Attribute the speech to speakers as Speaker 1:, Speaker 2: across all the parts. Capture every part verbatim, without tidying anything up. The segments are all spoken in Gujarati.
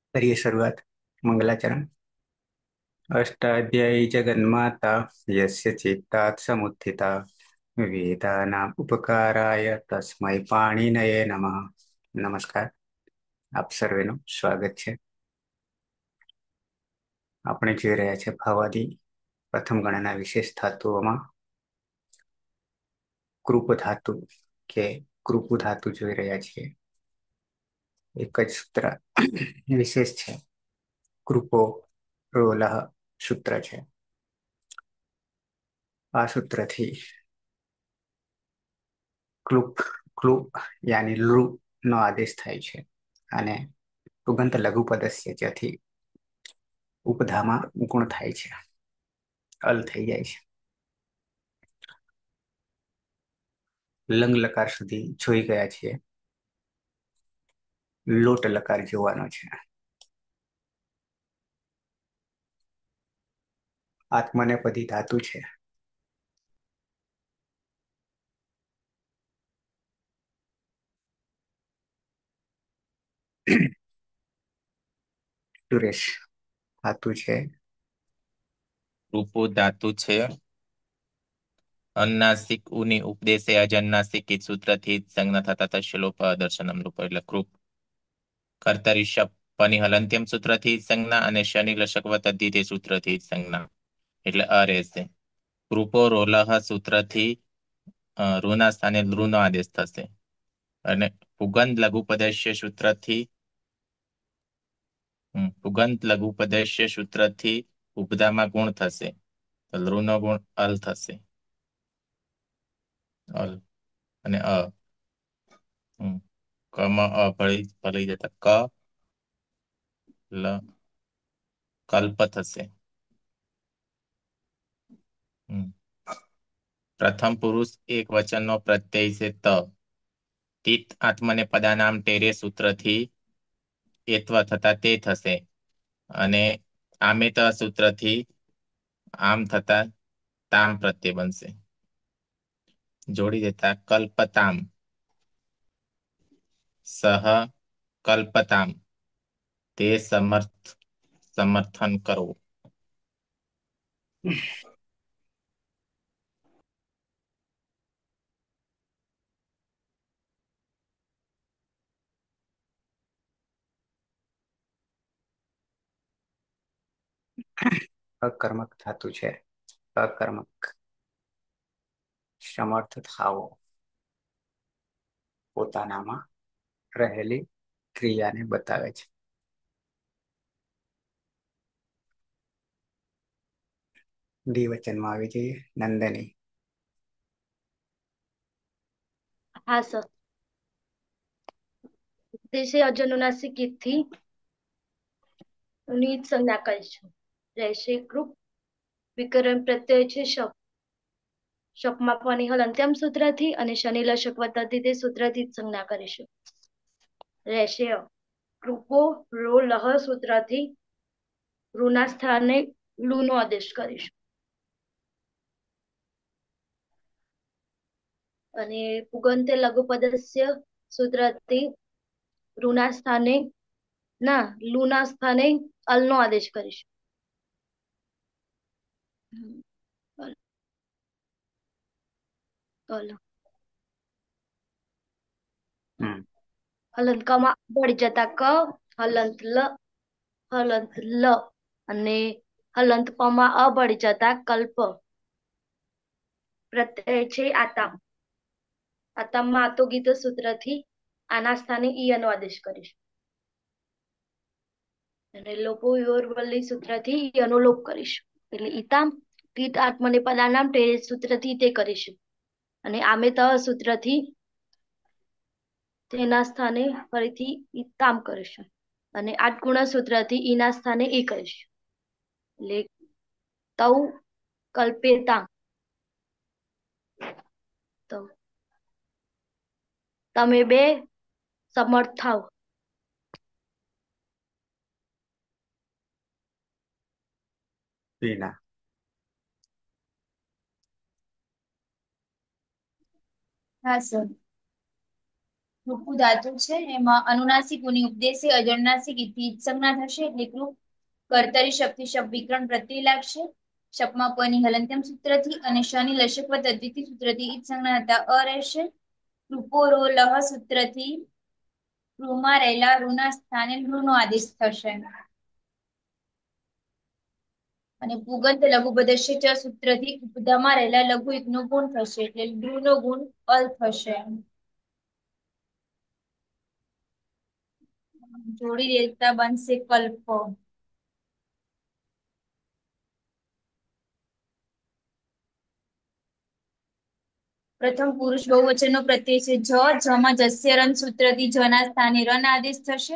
Speaker 1: करिए शुरुआत। मंगलाचरण। अष्टाध्यायी जगन्माता यस्य चित्तात् समुत्थिता वेदानाम् उपकाराय तस्मै पाणिनये नमः। નમસ્કાર, આપ સર્વેનું સ્વાગત છે. આપણે જોઈ રહ્યા છે ભાવાદી પ્રથમ ગણના વિશેષ ધાતુઓમાં કૃપ ધાતુ કે કૃપુ ધાતુ જોઈ રહ્યા છીએ. એક જ સૂત્ર વિશેષ છે. કૃપો રોલહ સૂત્ર છે. આ સૂત્રથી ક્લુપ ક્લુપ યાની લૃ નો આદેશ થાય છે અને પુગંત લઘુ પદસ્ય જ્યાંથી ઉપધામાં ગુણ થાય છે, અલ થઈ જાય છે. લંગ લકાર સુધી જોઈ ગયા છીએ. લોટ લકાર જોવાનો છે. આત્મનેપદી ધાતુ છે. સુરેશ ધાતુ છે.
Speaker 2: રૂપો ધાતુ છે. અન્નાસિક ઉની ઉપદેશે અજન્નાસિક ઈ સૂત્રથી સંજ્ઞા થતા તશ્યલોપ દર્શનમ રૂપ એટલે કૃપ. કર્તરી શપ પની હલંત્યમ સૂત્રથી સંજ્ઞા અને શનિ લશકવત તે સૂત્રથી સંજ્ઞા એટલે અ રહેશે. કૃપો રોલહ સૂત્રથી ઋના સ્થાને લૃનો આદેશ થશે અને પુગંત લઘુપદેશ્ય સૂત્રથી પુગંત લઘુપદેશ્ય સૂત્રથી ઉપદામાં ગુણ થશે તો લૃનો ગુણ અલ થશે. અલ અને અ ક માં અ ભળી ભળી જતા ક લ કલ્પ થશે. પ્રથમ પુરુષ એક વચનનો પ્રત્યય છે ત. તિત આત્મને પદાનામ ટેરે સૂત્રથી એત્વ થતા તે થશે અને આમેત સૂત્રથી આમ થતા તામ પ્રત્યય બનશે. જોડી દેતા કલ્પતામ સહ કલ્પતામ તે સમર્થ સમર્થન કરો.
Speaker 1: અકર્મક ધાતુ છે. અકર્મક સમર્થ થાવો, પોતાનામાં રહેલી ક્રિયાને બતાવે છે. દ્વિવચનમાં આવી જઈએ. નંદની.
Speaker 3: હા સર. દેશે અજનુનાસિક થી ની સંજ્ઞા કરીશું. રહેશે કૃપ વિકરણ પ્રત્યય છે શપ. શપમાં પની હલ અંત્યમ સૂત્રથી અને શનિ લશક વત્તાથી તે સૂત્રથી જ સંજ્ઞા કરીશું. રહેશે કૃપો રો લહ સૂત્રથી ઋના સ્થાને લુનો આદેશ કરીશું અને પુગંતે લઘુપદસ્ય સૂત્રથી ઋના સ્થાને ના લુના સ્થાને અલનો આદેશ કરીશું. હલંત ક માં ભળી જતા ક હલંત લ હલંત લ અને હલંત પ માં અ ભળી જતા કલ્પ. પ્રત્યય છે આતામ. આતામમાં આતો ગીત સૂત્રથી આના સ્થાને ઈ નો આદેશ કરીશું અને લોપો યોરવલ્લી સૂત્રથી યનો લોપ કરીશું એટલે ઈતામ તીત આત્મને પદાનામ તે સૂત્રથી તે કરીશું અને આમે ત સૂત્રથી તેના સ્થાને ફરીથી ઈતામ કરીશું અને આઠ ગુણ સૂત્રથી ઈના સ્થાને એ કરીશું એટલે તૌ કલ્પેતા તો તમે બે સમર્થ થાવ.
Speaker 1: વિના.
Speaker 4: હા સર. કૃપુ ધાતુ છે એમાં અનુનાસિક ઉની ઉપદેશે અજણનાસિક ઇતિ સંજ્ઞા થશે એટલે કૃપ કર્તરી શક્તિ શબ્દ વિકરણ પ્રત્યય લાગશે શપમાં પની હલંત્યમ સૂત્રથી અને શનિ લશકવ તદ્વિતી સૂત્રથી ઈદ સંજ્ઞા હતા અ રહેશે કૃપો રો લહ સૂત્રથી કૃમાં રહેલા ઋના સ્થાને ઋનો આદેશ થશે અને પુગંત લઘુ પદસ્ય ચ સૂત્રથી ઉપધામાં રહેલા લઘુ એક નો ગુણ થશે એટલે લૃ નો ગુણ અલ થશે જોડી દેતા બનશે કલ્પ પ્રથમ પુરુષ બહુવચન નો પ્રત્યય છે જ જમાં જસ્ય રન સૂત્રથી જના સ્થાને રન આદેશ થશે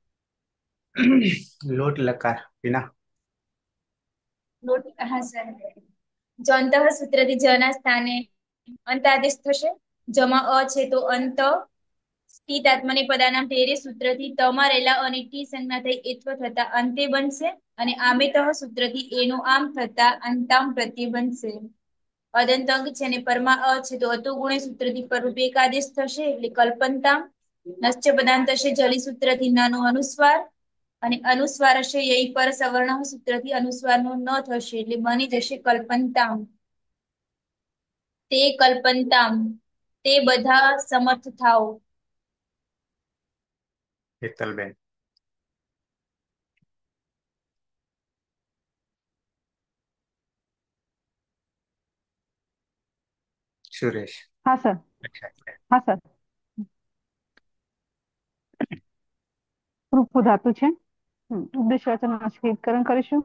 Speaker 1: લોટ લકાર વિના
Speaker 4: લોટ હા સર જંત સૂત્રથી જના સ્થાને અંત આદેશ થશે જમાં અ છે તો અંત ટી આત્મની પદાના તેરે સૂત્રથી તમાં રહેલા અને ટી સંજ્ઞા થઈ એત્વ થતા અંતે બનશે અને આમે તહ સૂત્રથી એનો આમ થતા અંતામ પ્રત્યે બનશે અદંત અંગ છે ને પરમા અ છે તો અતો ગુણે સૂત્રથી પરરૂપ એક આદેશ થશે એટલે કલ્પનતા નશ્ચ પદાંત થશે જલી સૂત્રથી નાનો અનુસ્વાર અને અનુસ્વાર હશે એ પર સવર્ણ સૂત્રથી અનુસ્વાર નો ન થશે એટલે બની જશે કલ્પનતામ તે કલ્પનતામ તે બધા સમર્થ થાઓ
Speaker 1: હેતલબેન સુરેશ
Speaker 5: હા સર
Speaker 1: અચ્છા
Speaker 5: હા સર કૃપુ ધાતુ છે હમ, ઉદ્દેશ વચન સ્પષ્ટીકરણ કરીશું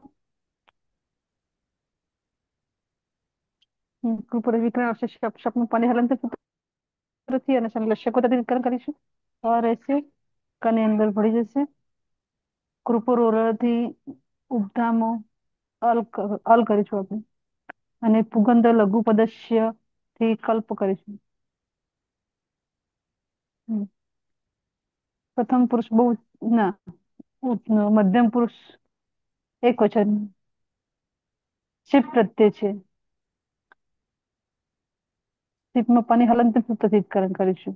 Speaker 5: હમ, કૃપુ વિકરણ આવશે શપ શપનું પાણી હલનત સૂત્રથી અને સંલગ્ન વિકરણ કરીશું અ રહેશે કની અંદર ભળી જશે કૃપુ રોરથી ઉપધામો અલ ક- અલ કરીશું આપણે અને પુગંધ લઘુ પદસ્ય થી કલ્પ કરીશું હમ. પ્રથમ પુરુષ બહુ ના ઉ- મધ્યમ પુરુષ એક વચન શિપ પ્રત્યય છે શિપમાં પાણી હલનત સૂત્રથી વિકરણ કરીશું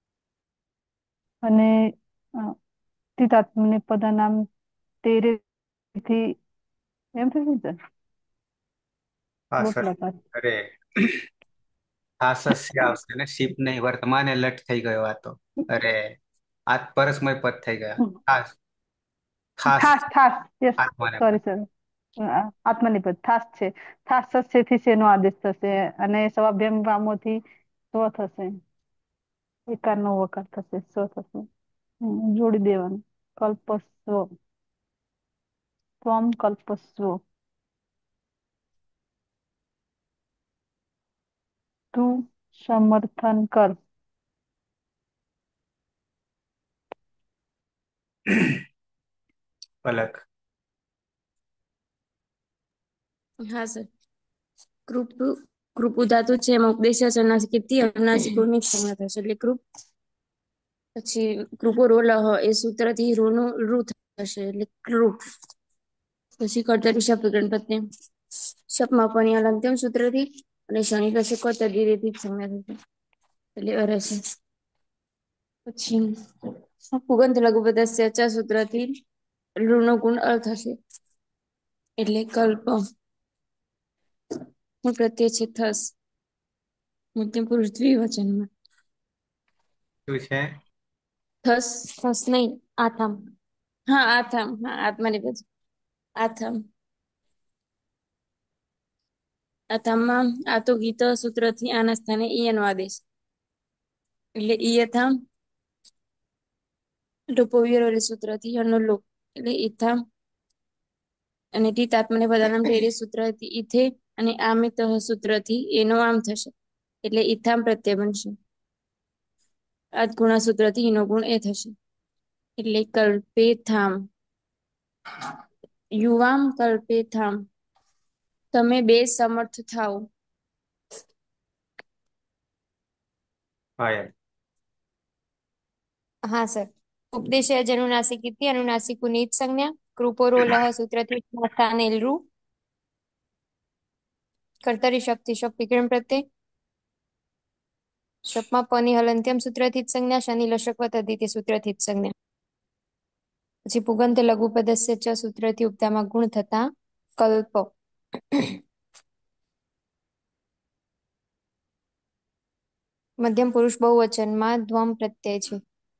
Speaker 5: અને અ, તિતાત્મને પદા નામ તેરે થી એમ થશે ને સર
Speaker 1: હા
Speaker 5: લોટ
Speaker 1: સર
Speaker 5: લગાડ
Speaker 1: અરે આ સસ્ય આવશે ને શીપ નહીં વર્તમાન એ લટ થઈ ગયો આ તો અરે આ પરસ્મય પદ થઈ ગયા ખાસ ખાસ
Speaker 5: થાસ થાસ યસ
Speaker 1: આત્માને પદ
Speaker 5: સોરી સર આત્મનિપદ થાસ છે થાસ સસ્ય થી શેનો આદેશ થશે અને સ્વાભ્યામ વામોથી સ્વ થશે એકાર નો વકાર થશે સ્વ થશે હમ, જોડી દેવાનું કલ્પસ્વ ત્વમ કલ્પસ્વ તું સમર્થન કર
Speaker 1: પલક
Speaker 6: હા સર કૃપ કૃપુ ધાતુ છે એમાં ઉપદેશ અનુનાસિક કીર્તિ અનુનાસિક ની સંજ્ઞા થશે એટલે કૃપ પછી કૃપો રોલ એ સૂત્રથી રૂનું રૂ થશે એટલે કૃપ પછી કર્તરી શબ્દ ગણપતિ શપમાં પણ અંત્યમ સૂત્રથી અને શનિ કશે તદિરેથી સંજ્ઞા થશે એટલે અરે છે પછી પુગંત લઘુ પદસ્ય ચ સૂત્રથી ઋનો ગુણ અર્થ હશે એટલે કલ્પ હું પ્રત્યય છે થસ મધ્યમ પુરુષ દ્વિવચનમાં
Speaker 1: શું છે
Speaker 6: થસ થસ નહીં આથમ હા આથમ હા આત્મનિપજ આથમ આથમમાં આ તો ગીત સૂત્રથી આના સ્થાને ઈયનો આદેશ એટલે ઈયથામ લોપો વિરોરી સૂત્રથી અનો લોપ એટલે ઈથામ અને તી તાત્મને બધાનામ ઢેરે સૂત્રથી ઈથે અને આમે તહ સૂત્રથી એનો આમ થશે એટલે ઈથામ પ્રત્યય બનશે આજ ગુણા સૂત્રથી એનો ગુણ એ થશે એટલે કલ્પે થામ યુવામ કલ્પે થામ તમે બે સમર્થ થાઓ
Speaker 1: પાયલ
Speaker 6: હા સર ઉપદેશ અનુનાસિક ઇતિ અનુનાસિકુ નીચ સંજ્ઞા કૃપોરો લહ સૂત્રથી સ્થાને ઋ કર્તરી શક્તિ શક્તિ કિરણ પ્રત્યે શપમાં પની હલંત્યમ સૂત્રથી જ સંજ્ઞા, શનિ લશક વત અદિતિ સૂત્રથી જ સંજ્ઞા. પછી પુગંત લઘુપદસ્ય ચ સૂત્રથી ઉપધામાં ગુણ થતા કલ્પ. મધ્યમ પુરુષ બહુવચનમાં દ્વમ પ્રત્યય છે.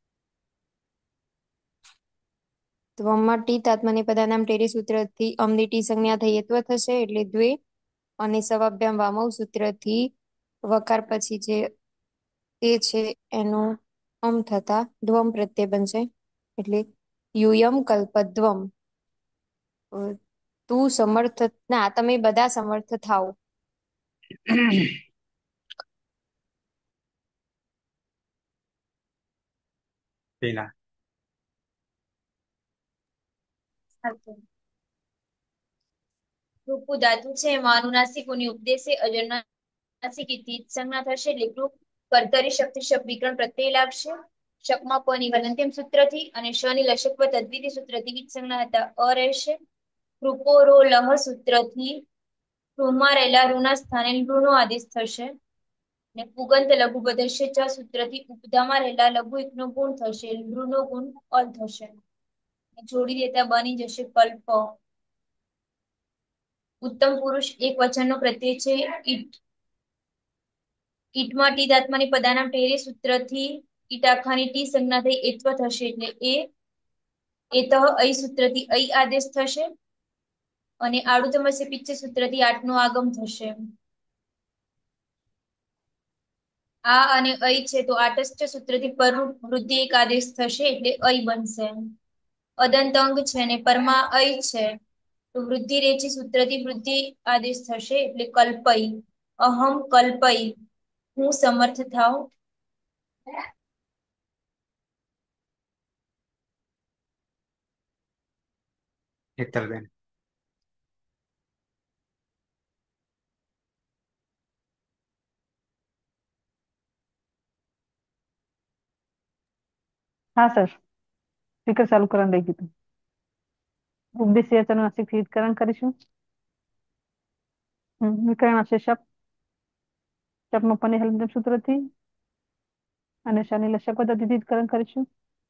Speaker 6: દ્વમમાં ટી તાત્મની પદાનામ ટેરી સૂત્રથી અમની ટી સંજ્ઞા થઈ યત્વ થશે એટલે દ્વે, અને સવાભ્યામ વામવ સૂત્રથી વકાર પછી જે તે છે એનું અમ થતા દ્વમ પ્રત્યય બનશે એટલે યુયમ કલ્પદ્વમ. તું સમર્થ ના તમે બધા સમર્થ થાઓ.
Speaker 1: પેલા
Speaker 4: રૂપુ ધાતુ છે એમાં અનુનાસિકોની ઉપદેશે અજરનાસિક ઇતિ સંજ્ઞા થશે એટલે કૃપ કર્તરી શક્તિ શબ્દ વિકરણ પ્રત્યય લાગશે. શકમાં પની હલંત્યમ સૂત્રથી અને શની લશક તદ્વિતી સૂત્રથી ગીત સંજ્ઞા હતા અ રહેશે. કૃપો રો લહ સૂત્રથી ઋમાં રહેલા ઋના સ્થાને ઋનો આદેશ થશે. ને પુગંત લઘુ પદસ્ય ચ સૂત્રથી ઉપધામાં રહેલા લઘુ એકનો ગુણ થશે નૃનો ગુણ અલ થશે. જોડી દેતા બની જશે કલ્પ. ઉત્તમ પુરુષ એક વચનનો પ્રત્યય છે ઈટ. ઈટમાં ટી ધાત્માની પદાનામ ટેરે સૂત્રથી ઈટાખાની ટી સંજ્ઞા થઈ એત્વ થશે એટલે એ એતઃ અઈ સૂત્રથી અઈ આદેશ થશે. અને આડુતમસ્ય પિચ્છ સૂત્રથી આઠ નો આગમ થશે. આ અને અઈ છે તો આટસ્ચ સૂત્રથી પર વૃદ્ધિ એક આદેશ થશે એટલે અઈ બનશે. અદંત અંગ છે ને પરમાં અઈ છે તો વૃદ્ધિ રેચી સૂત્રથી વૃદ્ધિ આદેશ થશે એટલે કલ્પઈ. અહમ કલ્પઈ હું સમર્થ થાવ.
Speaker 1: હેતલબેન
Speaker 5: હા સર, સ્પીકર ચાલુ કરવાનું રહી ગયું. ઉપદેશ અનુનાસિક વિકરણ કરીશું. હમ વિકરણ આવશે શપ શપમાં પની હલંત્યમ સૂત્રથી અને શનિ લશક પદ્ધતિથી વિકરણ કરીશું.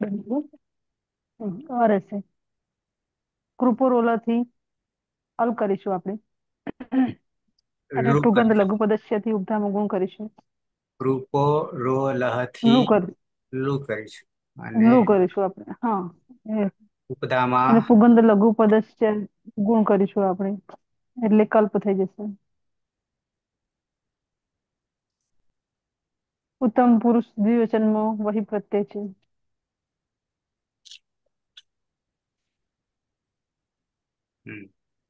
Speaker 5: અ રહેશે. કૃપોરોલાથી અલ કરીશું આપણે અને
Speaker 1: રૂપ
Speaker 5: પુગંધ લઘુ પદસ્યથી ઉપધામાં ગુણ કરીશું.
Speaker 1: રૂપો રો લહથી
Speaker 5: લું કર
Speaker 1: લુ કરીશું અને
Speaker 5: લું કરીશું આપણે હા એ.
Speaker 1: ઉપધામાં
Speaker 5: અને પુગંધ લઘુ પદસ્ય ગુણ કરીશું આપણે એટલે કલ્પ થઈ જશે. ઉત્તમ પુરુષ દ્વિવચનમાં વહી પ્રત્યય છે.
Speaker 1: હમ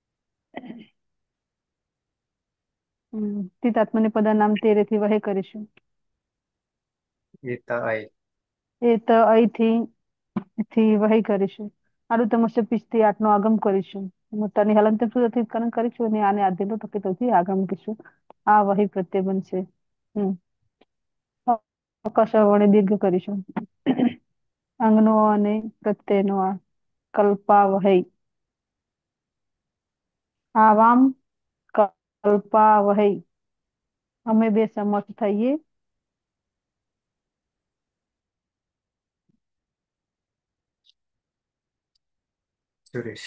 Speaker 5: હમ તિતાત્મને પદા નામ તેરેથી વહે કરીશું.
Speaker 1: એ તો અઈ
Speaker 5: એ તો અહીંથી થી વહી કરીશું. આડું તમસ્ય પિસ્તી આઠ નો આગમ કરીશું. તની હલંત્યમ સૂત્રથી વિકરણ કરીશું અને આને આધેલો ટકેતોથી આગમ કરીશું. આ વહી પ્રત્યય બનશે. હમ અકસ્માવણી દીર્ઘ કરીશું. અંગનો અને પ્રત્યયનો આ કલ્પા વહઈ. આવામ કલ્પા વહઈ અમે બે સમર્થ થઈએ.
Speaker 1: સુરેશ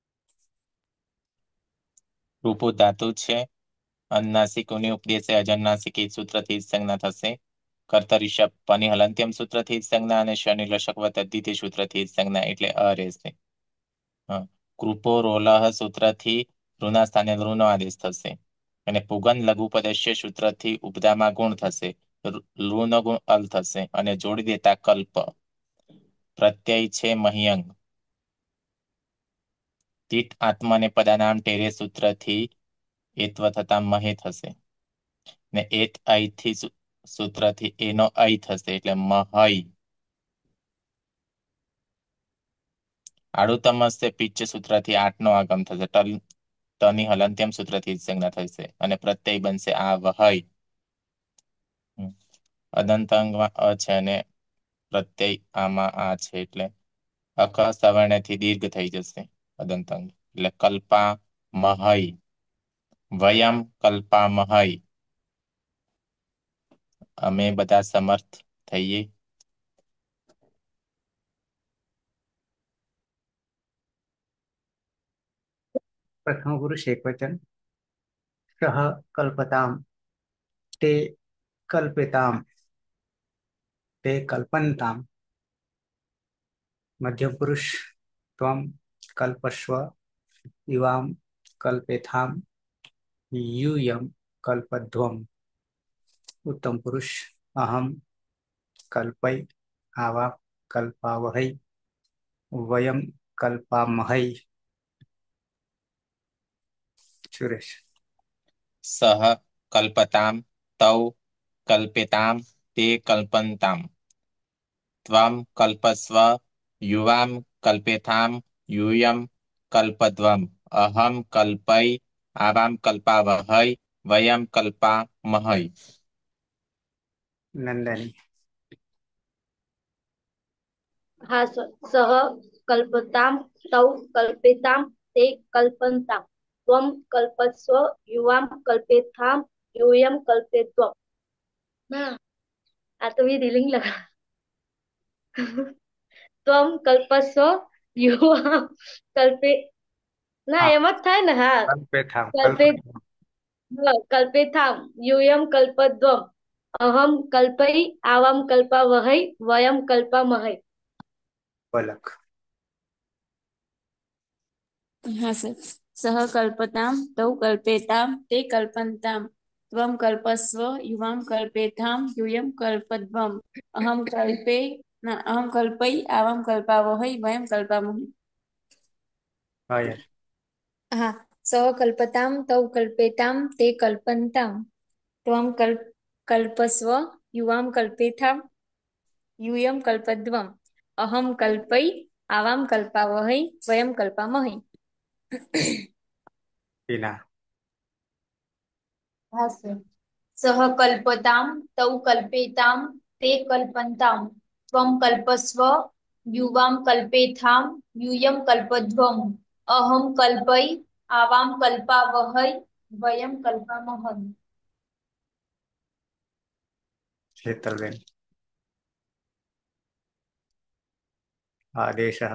Speaker 2: રૂપો ધાતુ છે. અનુનાસિકોની ઉપદેશે અજન્નાસિક એ સૂત્રથી જ સંજ્ઞા થશે. કર્તરી શપ પની હલંત્યમ સૂત્રથી જ સંજ્ઞા અને શનિ લશક તદ્ધિતિ સૂત્રથી જ સંજ્ઞા એટલે અ રહેશે. હા કૃપો રોલહ સૂત્રથી ઋના સ્થાને ઋનો આદેશ થશે. અને પુગન લઘુ પદસ્ય સૂત્રથી ઉપદામાં ગુણ થશે. ઋનો ગુણ અલ થશે અને જોડી દેતા કલ્પ. પ્રત્યય છે મહ્યંગ. તીટ આત્માને પદાનામ ટેરે સૂત્રથી એત્વ થતા મહે થશે. ને એત અહીંથી સૂત્રથી એનો અય થશે એટલે મહય. આડુ તમસ્ય પિચ્ચ સૂત્રથી આઠ નો આગમ થશે. ટલ તની હલંત્યમ સૂત્રથી જ સંજ્ઞા થશે અને પ્રત્યય બનશે આ વહય. અદંત અંગમાં અ છે અને પ્રત્યય આમાં આ છે એટલે અક સવર્ણથી દીર્ઘ થઈ જશે. અદંત અંગ એટલે કલ્પા મહઈ વયમ કલ્પામહઈ. અમે બધા સમર્થ થઈએ.
Speaker 1: प्रथम पुरुष एक वचन सह कल्पताम ते कल्पेताम ते कल्पन्ताम. मध्यम पुरुष त्वम कल्पस्व युवाम कल्पेथाम यूयम कल्पध्वम. उत्तम पुरुष अहम कल्पय आवा कल्पावहै वयम कल्पामहै. सुरेश.
Speaker 2: સહ કલ્પતામ તૌ કલ્પેતામ તે કલ્પન્તામ ત્વમ કલ્પસ્વ યુવામ કલ્પેથામ यूयम कल्पध्वम अहम कल्पै आवाम कल्पावहै वयम कल्पामहै.
Speaker 1: नंदनी.
Speaker 3: हाँ सर. सह कल्पताम तौ कल्पेताम ते कल्पन्ताम त्वं कल्पस्व युवाम कल्पेथाम यूयम कल्पेत्वम. ना आ तो भी रीलिंग लगा. त्वं कल्पस्व युवाम कल्पे ना
Speaker 1: हाँ
Speaker 3: एम જ થાય ને. હા
Speaker 1: कल्पेथाम
Speaker 3: कल्पे
Speaker 1: कल्पेथाम.
Speaker 3: कल्पेथाम यूयम कल्पद्वम अहम कल्पै आवाम कल्पावहै वयम कल्पामहै.
Speaker 1: पलक.
Speaker 6: हाँ सर. सह कल्पताम तौ कल्पेताम ते कल्पन्ताम त्वं कल्पस्व युवां कल्पेथाम यूयं कल्पध्वम अहम कल्पे ना अहम कल्पै आवां कल्पावहै वयं कल्पामहे.
Speaker 1: आयर.
Speaker 7: हाँ. सह कल्पताम तौ कल्पेताम ते कल्पन्ताम त्वं कल्प कल्पस्व युवां कल्पेथाम यूयं कल्पध्वम अहम कल्पै आवां कल्पावहै वयं कल्पामहे.
Speaker 1: टीना.
Speaker 4: हाँ सर. सह कल्पताम तौ कल्पेताम ते कल्पन्ताम त्वं कल्पस्व युवां कल्पेथाम यूयं कल्पध्वम अहम कल्पै आवां कल्पावहै वयं कल्पामहे.
Speaker 1: शीतलबेन. आदेशः.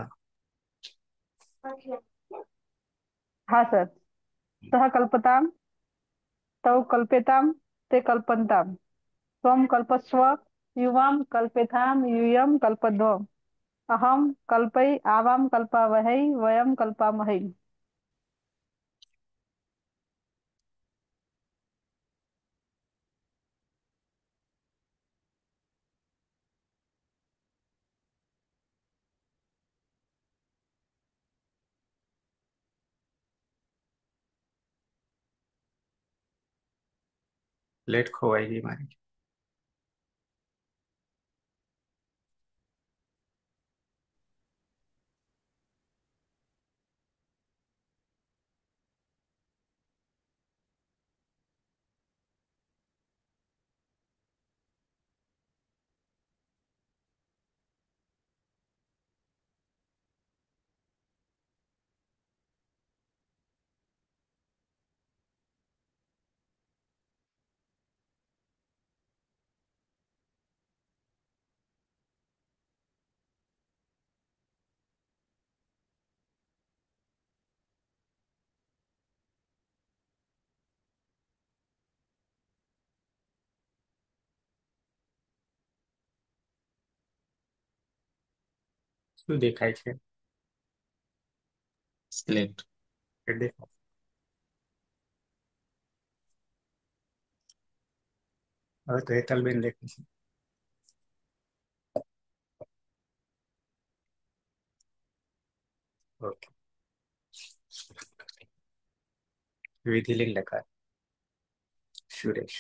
Speaker 5: हाँ सर. सह कल्पताम तौ कल्पेताम ते कल्पन्ताम त्वं कल्पस्व युवां कल्पेथाम यूयं कल्पध्वम अहम कल्पै आवां कल्पावहै वयं कल्पामहे.
Speaker 1: प्लेट खोवाई गई मारी. શું દેખાય છે?
Speaker 2: સ્લેટ.
Speaker 1: એ દેખાય. હવે તો હેતલબેન દેખાય છે. ઓકે. વિધિલિંગ લખાય. સુરેશ.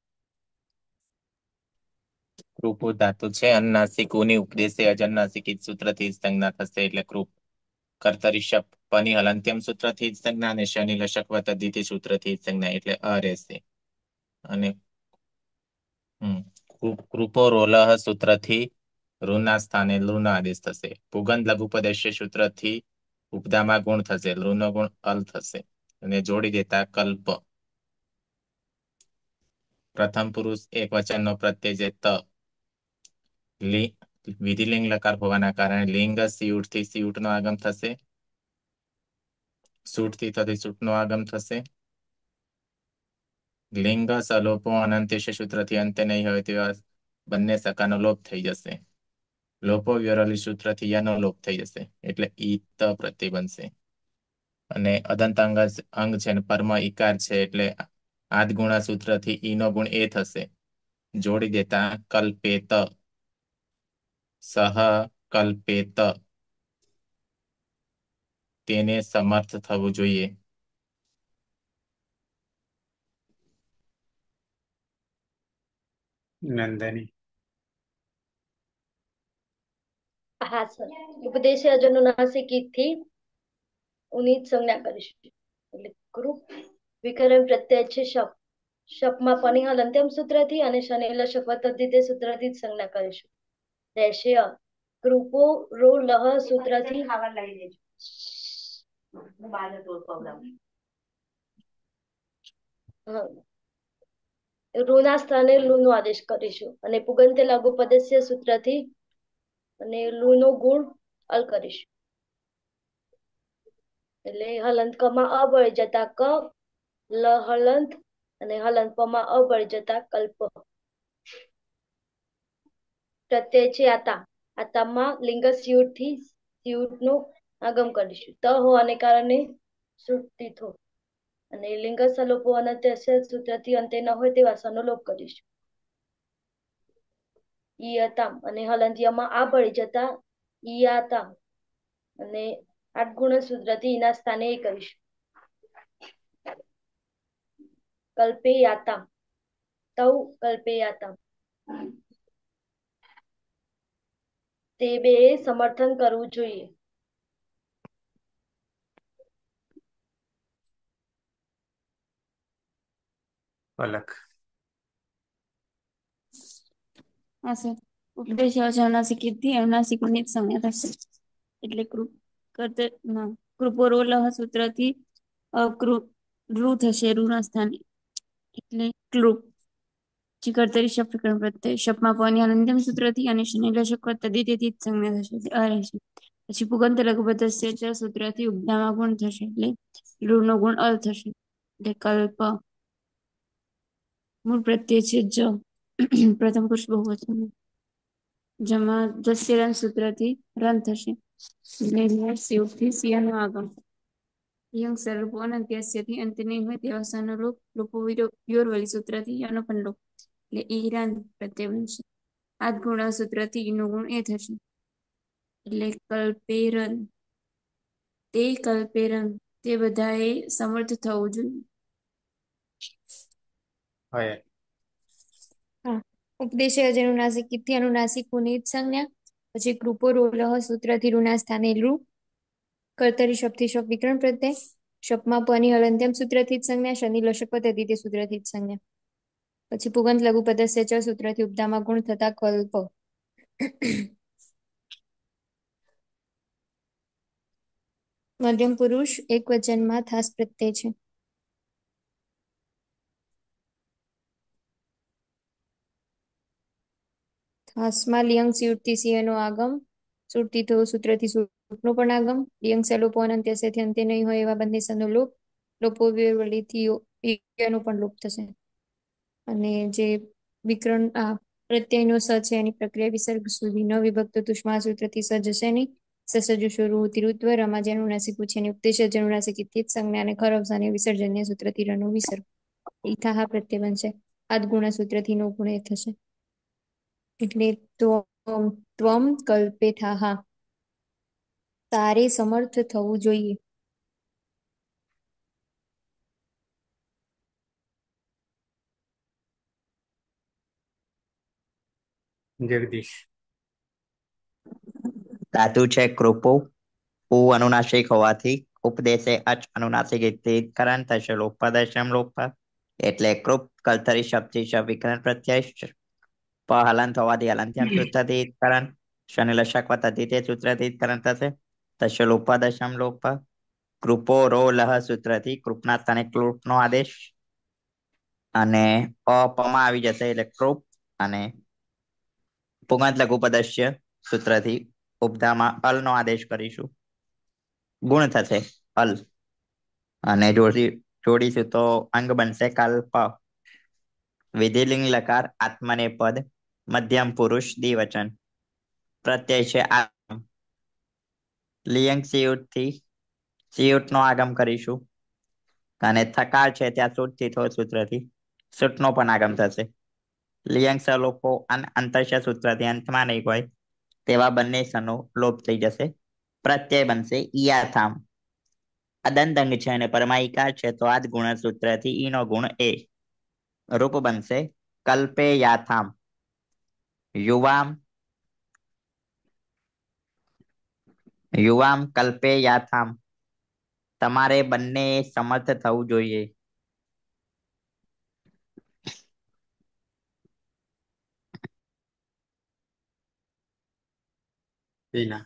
Speaker 2: કૃપુ ધાતુ છે. અનુનાસિકોની ઉપદેશે અજન્નાસિક સૂત્રથી જ સંજ્ઞા થશે એટલે કૃપ. કર્તરી શપ પની હલંત્યમ સૂત્રથી જ સંજ્ઞા અને શનિ લશક વતદિતિ સૂત્રથી જ સંજ્ઞા એટલે અ રહેશે. અને હમ કૃપો રોલહ સૂત્રથી ઋના સ્થાને લૃનો આદેશ થશે. પુગંધ લઘુપદેશ્ય સૂત્રથી ઉપદામાં ગુણ થશે. લૃનો ગુણ અલ થશે અને જોડી દેતા કલ્પ. પ્રથમ પુરુષ એક વચનનો પ્રત્યય જે ત લિ- વિધિલિંગ લકાર હોવાના કારણે લિંગ સિયુટ થી સિયુટ નો આગમ થશે, સૂટ થી થતી સૂટ નો આગમ થશે. લિંગ સલોપો અનંત્ય સૂત્રથી અંતે નહીં હોય તેવા બંને સકાનો લોપ થઈ જશે. લોપો વ્યોરલી સૂત્રથી યાનો લોપ થઈ જશે એટલે ઈ ત પ્રત્યય બનશે. અને અદંત અંગ અંગ છે ને પરમ ઈકાર છે એટલે આદગુણા સૂત્રથી ઈ નો ગુણ એ થશે. જોડી દેતા કલ્પેત, સહ કલ્પેત, તેને સમર્થ થવું જોઈએ.
Speaker 1: નંદની
Speaker 3: હા સર, ઉપદેશ અનુનાસિકી થી ઉની સંજ્ઞા કરીશું. એટલે ગ્રુપ વિકરણ પ્રત્યય છે શપ, શપમાં પની હલ અંત્યમ સૂત્રથી અને શનિ લશક વતથી તે સૂત્રથી જ સંજ્ઞા કરીશું. રહેશે અ ગ્રુપો રો લહ સૂત્રથી ખાવા લઈ લેજો. ઋના સ્થાને લુનો આદેશ કરીશું અને પુગંતે લાગુ પદસ્ય સૂત્રથી અને લુનો ગુણ અલ કરીશું. એટલે હલંત કમાં અબળી જતા ક, લ હલંત અને હલંત પમાં અબળી જતા કલ્પ. પ્રત્યય છે આતા, આતામાં લિંગ સ્યુટ થી સ્યુટ નું આગમ કરીશું. ત હોવાને કારણે સુટી થો અને લિંગ સલોપો અનંત્ય સૂત્રથી અંતે ન હોય તે વાસાનો લોપ કરીશું. ઈ અતામ અને હલંતિયામાં આ ભળી જતા ઈ આતામ અને આઠ ગુણ સૂત્રથી એના સ્થાને એ કરીશું. કલ્પે યાતામ, તૌ કલ્પે યાતામ, તે બે સમર્થન કરવું જોઈએ.
Speaker 1: પલક
Speaker 6: હા સર, ઉપદેશ અનુનાસિક થી અનુનાસિકોની જ સંજ્ઞા થશે એટલે કૃપ કરતે કૃપો રો લહ સૂત્રથી અકૃ રૂ થશે, રૂના સ્થાને એટલે ક્લુપ. પછી કર્તરી શબ્દ વિકરણ પ્રત્યય શબ્દમાં પની અનંત્યમ સૂત્રથી અને શનિ લશક તદી તેથી જ સંજ્ઞા થશે એટલે અ રહેશે. પછી પુગંત લઘુપતસ્ય ચ સૂત્રથી ઉપધામાં ગુણ થશે એટલે રૂનો ગુણ અલ થશે એટલે કલ્પ. મૂળ પ્રત્યય છે જ, પ્રથમ પુરુષ બહુવચન, જેમાં જસ્યરન સૂત્રથી રન થશે એટલે શિવથી સિયાનો આગમ. યંગ સર્વો અનંત્યસ્યથી અંતે નહીં હોય તેવા સનો લોપ, લોપો વ્યોરવલી સૂત્રથી યાનો પણ લોપ એટલે ઈરાન પ્રત્યય બનશે. આદ ગુણા સૂત્રથી ઈનો ગુણ એ થશે એટલે કલ્પેરન, તે કલ્પેરન, તે બધાએ સમર્થ થવું જોઈએ.
Speaker 1: હોય
Speaker 7: હા, ઉપદેશ અનુનાસિક થી અનુનાસિક ની જ સંજ્ઞા. પછી કૃપો રોલહ સૂત્રથી રૂના સ્થાને લુ. કર્તરી શબ્દથી શબ્દ વિકરણ પ્રત્યય શપમાં પની હલંત્યમ સૂત્રથી જ સંજ્ઞા, શનિ લશક પદ્ધતિ તે સૂત્રથી જ સંજ્ઞા. પછી પુગંત લઘુ પદસ્ય ચ સૂત્રથી ઉપધામાં ગુણ થતા કલ્પ. મધ્યમ પુરુષ એક વચનમાં થાસ પ્રત્યય છે. થાસમાં લિયંગ સુરતી સિંહનો આગમ, સુરતી તો સૂત્રથી સૂટનો પણ આગમ, લિયંગ સલોપો અંત્યસ્યથી અંતે નહીં હોય એવા બંને સનો લોપ, લોપો વળીથી નો પણ લોપ થશે. અને જે વિકરણ આ પ્રત્યયનો સ છે એની પ્રક્રિયા વિસર્ગ સુધી ન વિભક્ત તુષ્મા સૂત્રથી સ જશે નહીં. સસજુ શરૂ તિરુત્વ રમા જેનું નાસિક છે અને ઉપદેશ જેનું નાસિક ઇત્યત સંજ્ઞા અને ખરવસાની વિસર્જન્ય સૂત્રથી રનો વિસર્ગ ઇથાહા પ્રત્યય બનશે. આદગુણા સૂત્રથી નો ગુણ એ થશે એટલે ત્વમ ત્વમ કલ્પેથાહ, તારે સમર્થ થવું જોઈએ.
Speaker 1: જગદીશ
Speaker 8: ધાતુ છે કૃપો, ઉ અનુનાસિક હોવાથી ઉપદેશે અચ અનુનાસિક કરણ થશે લોપદશમ લોપ એટલે કૃપ કલ્તરી શબ્દી શબ્દ વિકરણ પ્રત્યય પ હલંત હોવાથી હલંત્યમ સૂત્રથી કરણ, શનિ લશક તદ્ધિ તે સૂત્રથી કરણ થશે થશે લોપદશમ લોપ. કૃપો રો લહ સૂત્રથી કૃપના સ્થાને કૃપનો આદેશ, અને અ પમાં આવી જશે એટલે કૃપ અને પુગંત લઘુપદસ્ય સૂત્રથી ઉપધામાં અલ નો આદેશ કરીશું. ગુણ થશે અલ અને જોડી જોડીશું તો અંગ બનશે કલ્પ. વિધિલિંગ લકાર આત્મનેપદ મધ્યમ પુરુષ દ્વિવચન પ્રત્યય છે આ. લિયંગ સિયુટ થી સિયુટ નો આગમ કરીશું અને થકાર છે ત્યાં સૂટ થી થો સૂત્રથી સૂટ નો પણ આગમ થશે. લિયંગ સલોપો અને અંતરશ સૂત્રથી અંતમાં નહીં હોય તેવા બંને સનો લોપ થઈ જશે. પ્રત્યય બનશે ઈયાથામ. અદંતંગ છે અને પરમાયિકા છે તો આ જ ગુણ સૂત્રથી ઈ નો ગુણ એ. રૂપ બનશે કલ્પે યાથામ. યુવામ યુવામ કલ્પે યાથામ. તમારે બંને સમર્થ થવું જોઈએ.
Speaker 1: હિના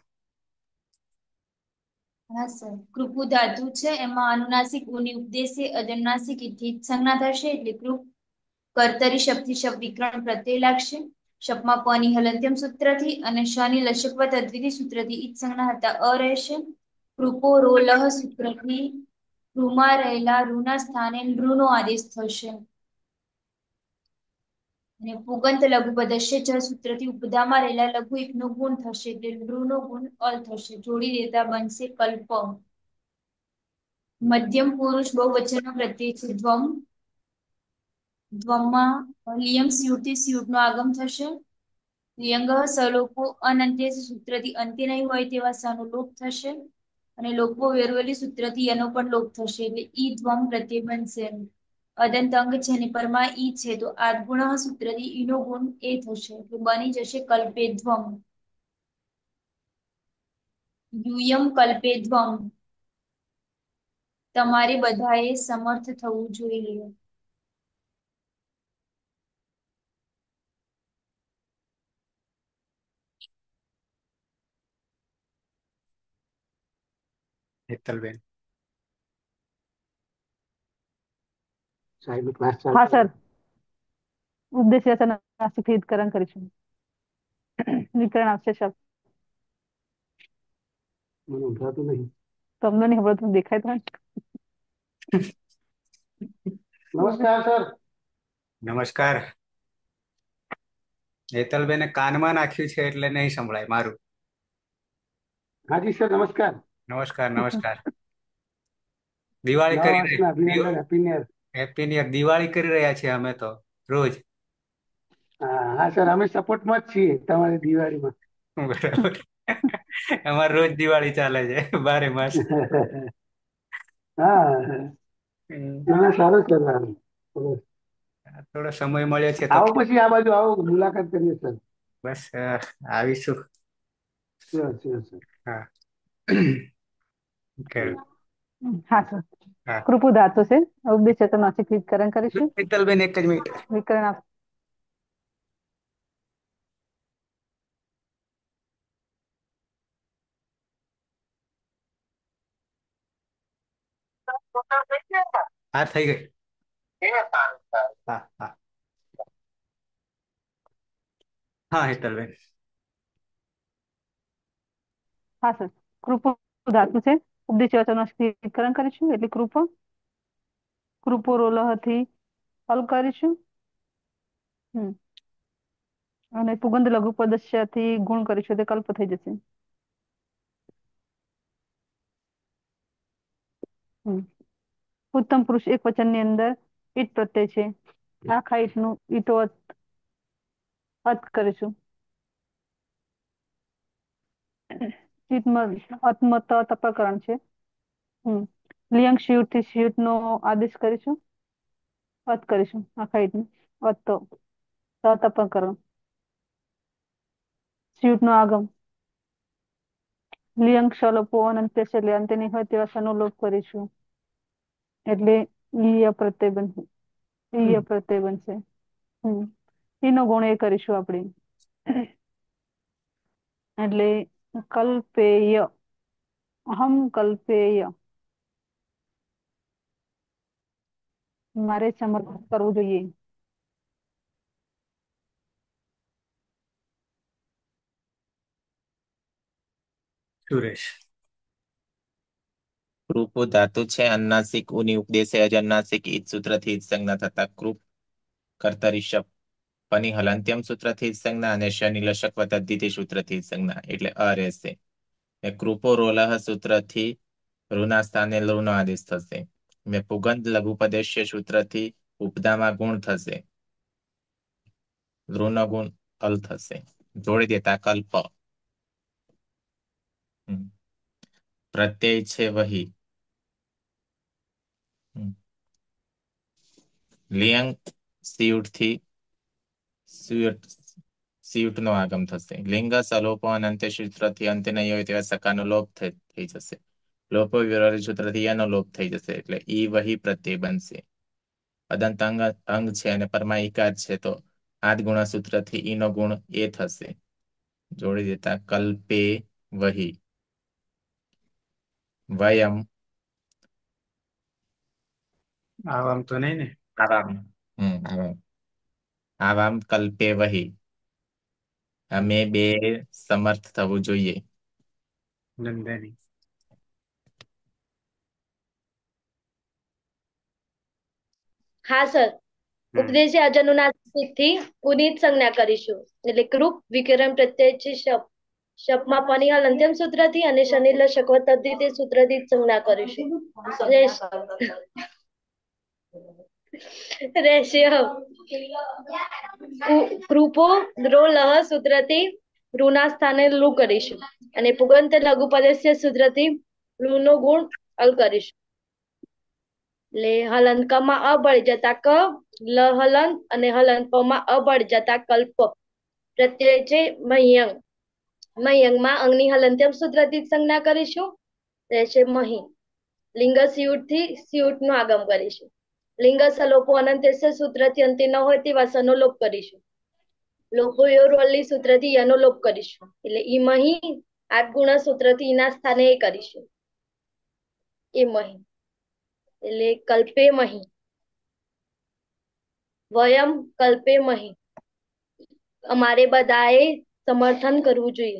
Speaker 4: હા સર કૃપુ ધાતુ છે એમાં અનુનાસિક ઉની ઉપદેશે અજનુનાસિક ઇથી સંજ્ઞા થશે એટલે કૃપ કર્તરી શબ્દથી શબ્દ વિકરણ પ્રત્યય લાગશે. શપમાં પ ની હલંત્યમ સૂત્રથી અને શ ની લશકવત અદ્વિતી સૂત્રથી ઈદ સંજ્ઞા હતા અ રહેશે. કૃપો રોલહ સૂત્રથી રૂમાં રહેલા રૂના સ્થાને નૃ નો આદેશ થશે. અને પુગંત લઘુ પદસ્ય જ સૂત્રથી ઉપદામાં રહેલા લઘુ એક નો ગુણ થશે એટલે નૃ નો ગુણ અલ થશે. જોડી દેતા બનશે કલ્પ. મધ્યમ પુરુષ બહુવચન નો પ્રત્યય છે ધ્વમ. ધ્વમમાં લિયમ સ્યુટથી સ્યુટ નો આગમ થશે. લિયંગ સલોપો અનંત્ય સૂત્રથી અંત્ય નહીં હોય તેવા સનો લોપ થશે. અને લોકો વેરવલી સૂત્રથી એનો પણ લોપ થશે એટલે ઈ ધ્વમ પ્રત્યય બનશે. અદંત અંગ છે ને પરમા ઈ છે તો આદગુણ સૂત્રથી ઈનો ગુણ એ થશે. બની જશે કલ્પે ધ્વમ. યુયમ કલ્પે ધ્વમ. તમારે બધાએ સમર્થ થવું જોઈએ.
Speaker 1: હેતલબેન
Speaker 5: સાહેબ ક્લાસ ચાલુ હા સર ઉદ્દેશ્ય નાસિકથી હિતકરણ કરીશું. વિકરણ આવશે શબ્દ મને ઉભરાતું નહીં. તમને નહીં ખબર દેખાય તો નમસ્કાર સર.
Speaker 1: નમસ્કાર. હેતલબેને કાનમાં નાખ્યું છે એટલે નહીં સંભળાય મારું.
Speaker 5: હાજી સર નમસ્કાર.
Speaker 1: નમસ્કાર નમસ્કાર. દિવાળી
Speaker 5: નવા
Speaker 1: કરી
Speaker 5: વર્ષના અભિનંદન happy new year.
Speaker 1: Happy new year. Diwali કરી રહ્યા છીએ અમે તો રોજ.
Speaker 5: હા હા સર અમે સપોર્ટમાં જ છીએ તમારી દિવાળીમાં.
Speaker 1: બરાબર. અમારે રોજ દિવાળી ચાલે છે બારે માસ.
Speaker 5: હા ના સારું કરવાનું.
Speaker 1: થોડો સમય મળ્યો છે તો
Speaker 5: આવો પછી આ બાજુ આવો મુલાકાત કરીએ સર.
Speaker 1: બસ આવીશું.
Speaker 5: Sure sure sir.
Speaker 1: હા ઓકે.
Speaker 5: હા સર
Speaker 1: હા
Speaker 5: કૃપુ ધાતુ છે ઉદ્દેશ્ય તો નાસિક વિકરણ કરીશું.
Speaker 1: હેતલબેન એક જ મિનિટ.
Speaker 5: વિકરણ આપ
Speaker 1: હા થઈ ગઈ. હા હા હા હેતલબેન.
Speaker 5: હા સર કૃપો ધાતુ છે ઉપદેશ વિકરણ કરીશું એટલે કૃપ કૃપો રોલહથી હલ કરીશું. હમ અને પુગંધ લઘુ પદસ્યથી ગુણ કરીશું તે કલ્પ થઈ જશે. હમ ઉત્તમ પુરુષ એક વચન ની અંદર ઈટ પ્રત્યય છે. આખા ઈટ નું ઈટો અર્થ કરીશું. આત્મત તપકરણ છે. હમ લિયંગ શિવટ થી શિવટ નો આદેશ કરીશું. અર્થ કરીશું આખા ઈટ નું અર્થ તો તપકરણ શિવટ નો આગમ લિયંગ શલોપો અંત્ય છે એટલે અંત્ય ની હોય તેવા સનો લોપ કરીશું. એટલે ઈય પ્રત્યય બનશે. ઈય પ્રત્યય બનશે. હમ એનો ગુણ એ કરીશું આપણે. એટલે કલ્પેય અહમ કલ્પેય મારે સમર્પણ કરવું જોઈએ.
Speaker 1: સુરેશ.
Speaker 2: કૃપો ધાતુ છે. અનુનાસિક ઉની ઉપદેશે અજ અનુનાસિક ઈદ સૂત્રથી ઈદ સંજ્ઞા થતા કૃપ કર્તરી શપ પની હલંત્યમ સૂત્રથી ઈદ સંજ્ઞા અને શનિ લશક વતદ્ધિતિ સૂત્રથી ઈદ સંજ્ઞા એટલે અ રહેશે. ને કૃપો રોલહ સૂત્રથી ઋના સ્થાને લૃનો આદેશ થશે. ને પુગંત લઘુપદેશ્ય સૂત્રથી ઉપદામાં ગુણ થશે. લૃનો ગુણ અલ થશે. જોડી દેતા કલ્પ હમ. પ્રત્યય છે વહી. હમ. લિયંગ સીયુટથી સીયુટ સીયુટ નો આગમ થશે. લિંગ સલોપો અનંત્ય સૂત્રથી અંત્ય નહીં હોય તેવા સકાનો લોપ થઈ થઈ જશે. લોપો વિરોધી સૂત્રથી એનો લોપ થઈ જશે એટલે ઈ વહી પ્રત્યય બનશે. અદંત અંગ અંગ છે અને પરમાઈકાર છે તો આદ ગુણ સૂત્રથી ઈનો ગુણ એ થશે. જોડી દેતા કલ્પે વહી. વયમ
Speaker 1: આવામ તો નહીં ને.
Speaker 2: આવામ હમ આવામ આવામ કલ્પે વહી. અમે બે સમર્થ થવું જોઈએ.
Speaker 1: નંદની.
Speaker 3: હા સર.
Speaker 1: હમ.
Speaker 3: ઉપદેશે અજ અનુનાસિકથી ઉનિત સંજ્ઞા કરીશું એટલે કૃપ વિકરણ પ્રત્યય છે શપ શપમાં પની હલ અંત્યમ સૂત્રથી અને શનિ લશક વતદ્ધિતિ સૂત્રથી જ સંજ્ઞા કરીશું. રેશ- રહેશે કુ- કૃપો દ્રો લહ સૂત્રથી ઋના સ્થાને લુ કરીશું અને પુગંત લઘુ પદસ્ય સૂત્રથી ઋનો ગુણ અલ કરીશું. એટલે હલંતકમાં અ ભળી જતા ક લ હલંત અને હલંતપમાં અ ભળી જતા કલ્પ પ્રત્યય છે મહ્યંગ. મહ્યંગમાં અંગની હલંત્યમ સૂત્રથી જ સંજ્ઞા કરીશું. રહેશે મહી. લિંગ સિયુટ થી સિયુટ નું આગમ કરીશું. લિંગ સલોપો અનંત્યસ્ય સૂત્રથી અંતે ન હોય તેવા સનો લોપ કરીશું. લોપો યોરવલ્લી સૂત્રથી યનો લોપ કરીશું એટલે ઈ મહી આઠ ગુણ સૂત્રથી ઈના સ્થાને એ કરીશું. એ મહી એટલે કલ્પે મહી. વયમ કલ્પે મહી. અમારે બધાએ સમર્થન કરવું જોઈએ.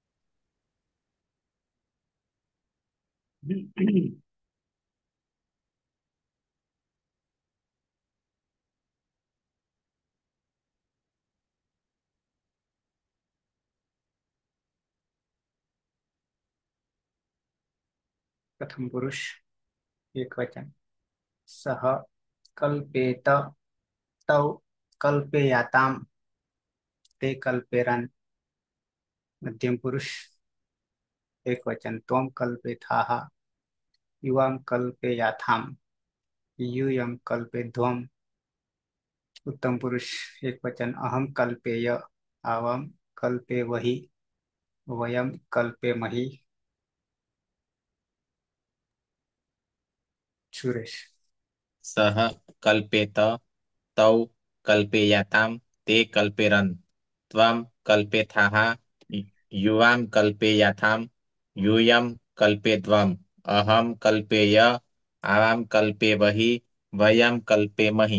Speaker 1: પ્રથમ પુરુષ એક વચન. સહ કલ્પેત તૌ કલ્પેયાતામ તે કલ્પેરન. મધ્યમ પુરુષ એક વચન. ત્વમ કલ્પેથાહ યુવામ કલ્પેયાથામ यूयम कल्पेध्वम. उत्तम पुरुष एक वचन. अहम कल्पेय आवम कल्पे वही वयम कल्पे मही. सुरेश.
Speaker 2: સહ કલ્પેત તૌ કલ્પેયાતામ તે કલ્પેરન. ત્વમ કલ્પેથાહ યુવામ કલ્પેયાથામ यूयम कल्पेध्वम. अहम कल्पेय आवाम कल्पे वही वयम कल्पे मही.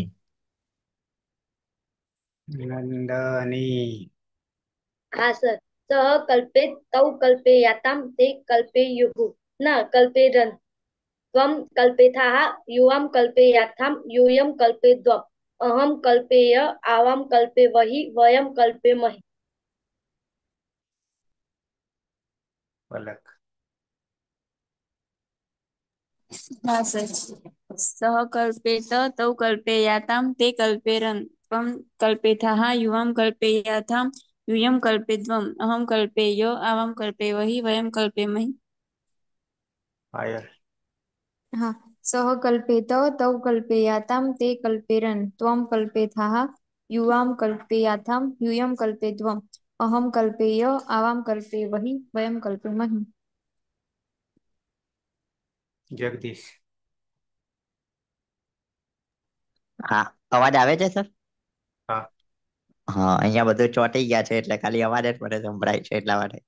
Speaker 1: नंदनी.
Speaker 3: હા સર. સહ કલ્પે તૌ કલ્પે યાતામ તે કલ્પે યુહુ ના કલ્પે રન. ત્વમ કલ્પેથાહ યુવામ કલ્પે યાથામ યુયમ કલ્પે દ્વમ. અહમ કલ્પેય આવામ કલ્પે વહી વયમ કલ્પે મહી.
Speaker 1: પલક.
Speaker 6: હા સર. સહ કલ્પેત તૌ કલ્પેયાતામ તે કલ્પેરન. ત્વમ કલ્પેથાહ યુવામ કલ્પેયાથામ यूयम कल्पेध्वम. अहम कल्पेयो आवाम कल्पे वही वयम कल्पे मही.
Speaker 1: पायल.
Speaker 7: હા. સહ કલ્પેત તૌ કલ્પેયાતામ તે કલ્પેરન. ત્વમ કલ્પેથાહ યુવામ કલ્પેયાથામ यूयम कल्पेध्वम. अहम कल्पेय आवाम कल्पे वही वयम कल्पे मही.
Speaker 1: जगदीश.
Speaker 8: હા અવાજ આવે છે સર?
Speaker 1: હા.
Speaker 8: હા અહીંયા બધું ચોંટી ગયા છે એટલે ખાલી અવાજ જ મને સંભળાય છે એટલા માટે.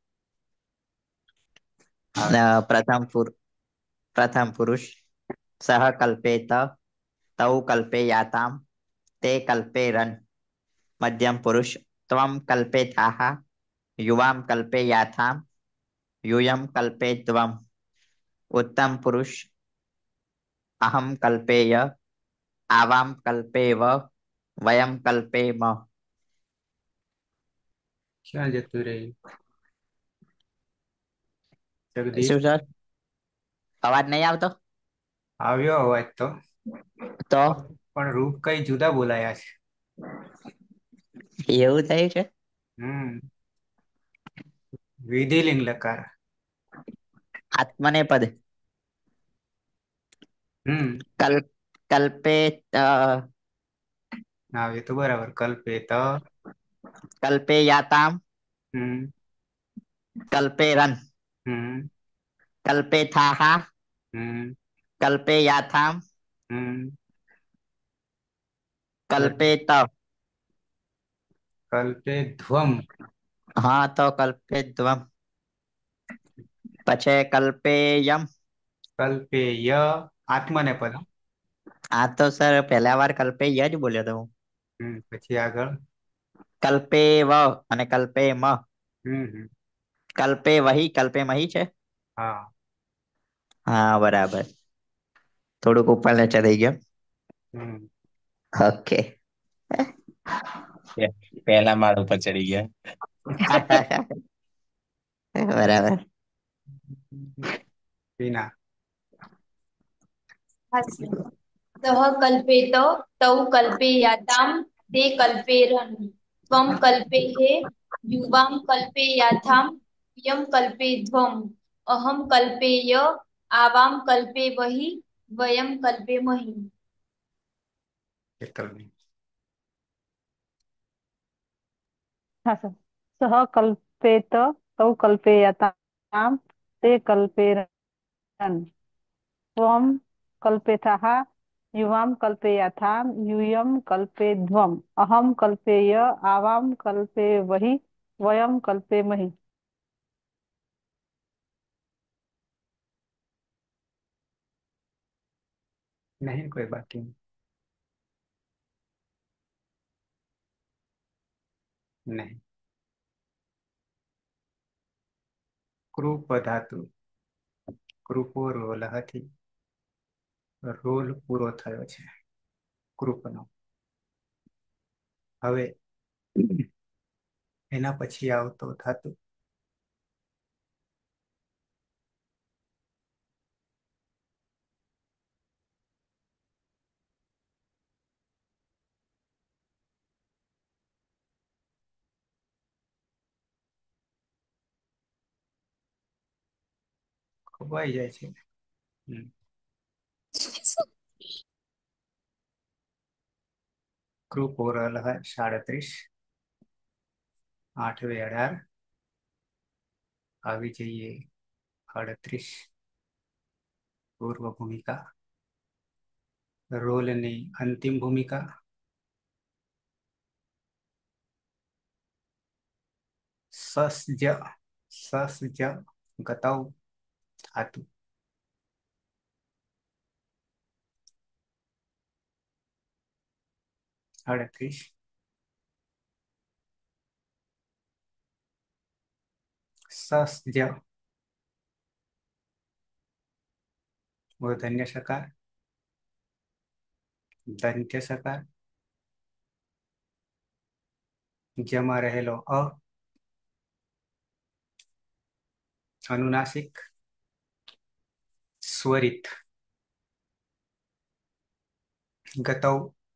Speaker 1: આવે.
Speaker 8: અ, પ્રથમ પુર પ્રથમ પુરુષ સહ કલ્પેત तौ कल्पेयाताम ते कल्पेरन् मध्यम पुरुष त्वं कल्पेथाः युवां कल्पेयाथाम यूयं कल्पेत्वम् उत्तम पुरुष अहम कल्पेय आवाम कल्पेव वयम कल्पेम।
Speaker 1: ક્યાં જતું રહ્યું જગદીશ?
Speaker 8: શું સર અવાજ નહીં આવતો?
Speaker 1: આવ્યો અવાજ તો,
Speaker 8: તો
Speaker 1: પણ રૂપ કઈ જુદા બોલાયા છે.
Speaker 8: એવું થયું છે.
Speaker 1: હમ વિધિલિંગ લકાર.
Speaker 8: આત્મનેપદ
Speaker 1: હમ
Speaker 8: કલ કલ્પે અ,
Speaker 1: હા એ તો બરાબર. કલ્પે તો
Speaker 8: કલ્પેયાતામ
Speaker 1: હમ
Speaker 8: કલ્પેરન
Speaker 1: હમ
Speaker 8: કલ્પેથાહ
Speaker 1: હમ
Speaker 8: કલ્પેયાથામ
Speaker 1: હમ
Speaker 8: કલ્પેત
Speaker 1: કલ્પે ધ્વમ.
Speaker 8: હા તો કલ્પેદ્વમ. પછી કલ્પેયમ.
Speaker 1: કલ્પે ય આત્મને પદ.
Speaker 8: આ તો સર પહેલા વાર કલ્પેય જ બોલ્યો તો હું.
Speaker 1: હમ પછી આગળ
Speaker 8: કલ્પે વ અને કલ્પે મ.
Speaker 1: હમ હમ
Speaker 8: કલ્પે વહી કલ્પે મહી છે.
Speaker 1: હા
Speaker 8: હા બરાબર. થોડુંક ઉપર નીચે થઈ ગયો.
Speaker 1: Hmm
Speaker 8: okay.
Speaker 2: પહેલા માળ ઉપર ચડી ગયા.
Speaker 8: બરાબર.
Speaker 1: વિના
Speaker 4: હાસ્ય. સહ કલ્પેત તૌ કલ્પેયાતામ તે કલ્પેરન ત્વં કલ્પેહે યુવાં કલ્પેયાથામ યમ કલ્પેધ્વમ અહમ કલ્પેય આવામ કલ્પેવહિ વયમ કલ્પેમહિ.
Speaker 1: એકલની
Speaker 5: હા સર. સહ કલ્પેત તૌ કલ્પેયતામ તે કલ્પેરન ત્વં કલ્પેથાહ યુવાં કલ્પેયાથામ यूयं कल्पेध्वम् अहं कल्पेय आवां कल्पेवहि वयं कल्पेमहि.
Speaker 1: નહીં કોઈ બાકી નહીં. કૃપ ધાતુ કૃપો રોલ હતી. રોલ પૂરો થયો છે કૃપનો. હવે એના પછી આવતો ધાતુ ખોવાઈ જાય છે. હમ કૃપ ઓરલ સાડત્રીસ આઠવે અઢાર આવી જઈએ અડત્રીસ પૂર્વ ભૂમિકા. રોલની અંતિમ ભૂમિકા. સસજ સસજ ગતૌ ધાતુ. અડત્રીસ સસજ મૂર્ધન્ય સકાર દંત્ય સકાર જમાં રહેલો અ અનુનાસિક સ્વરિત ગતૌ.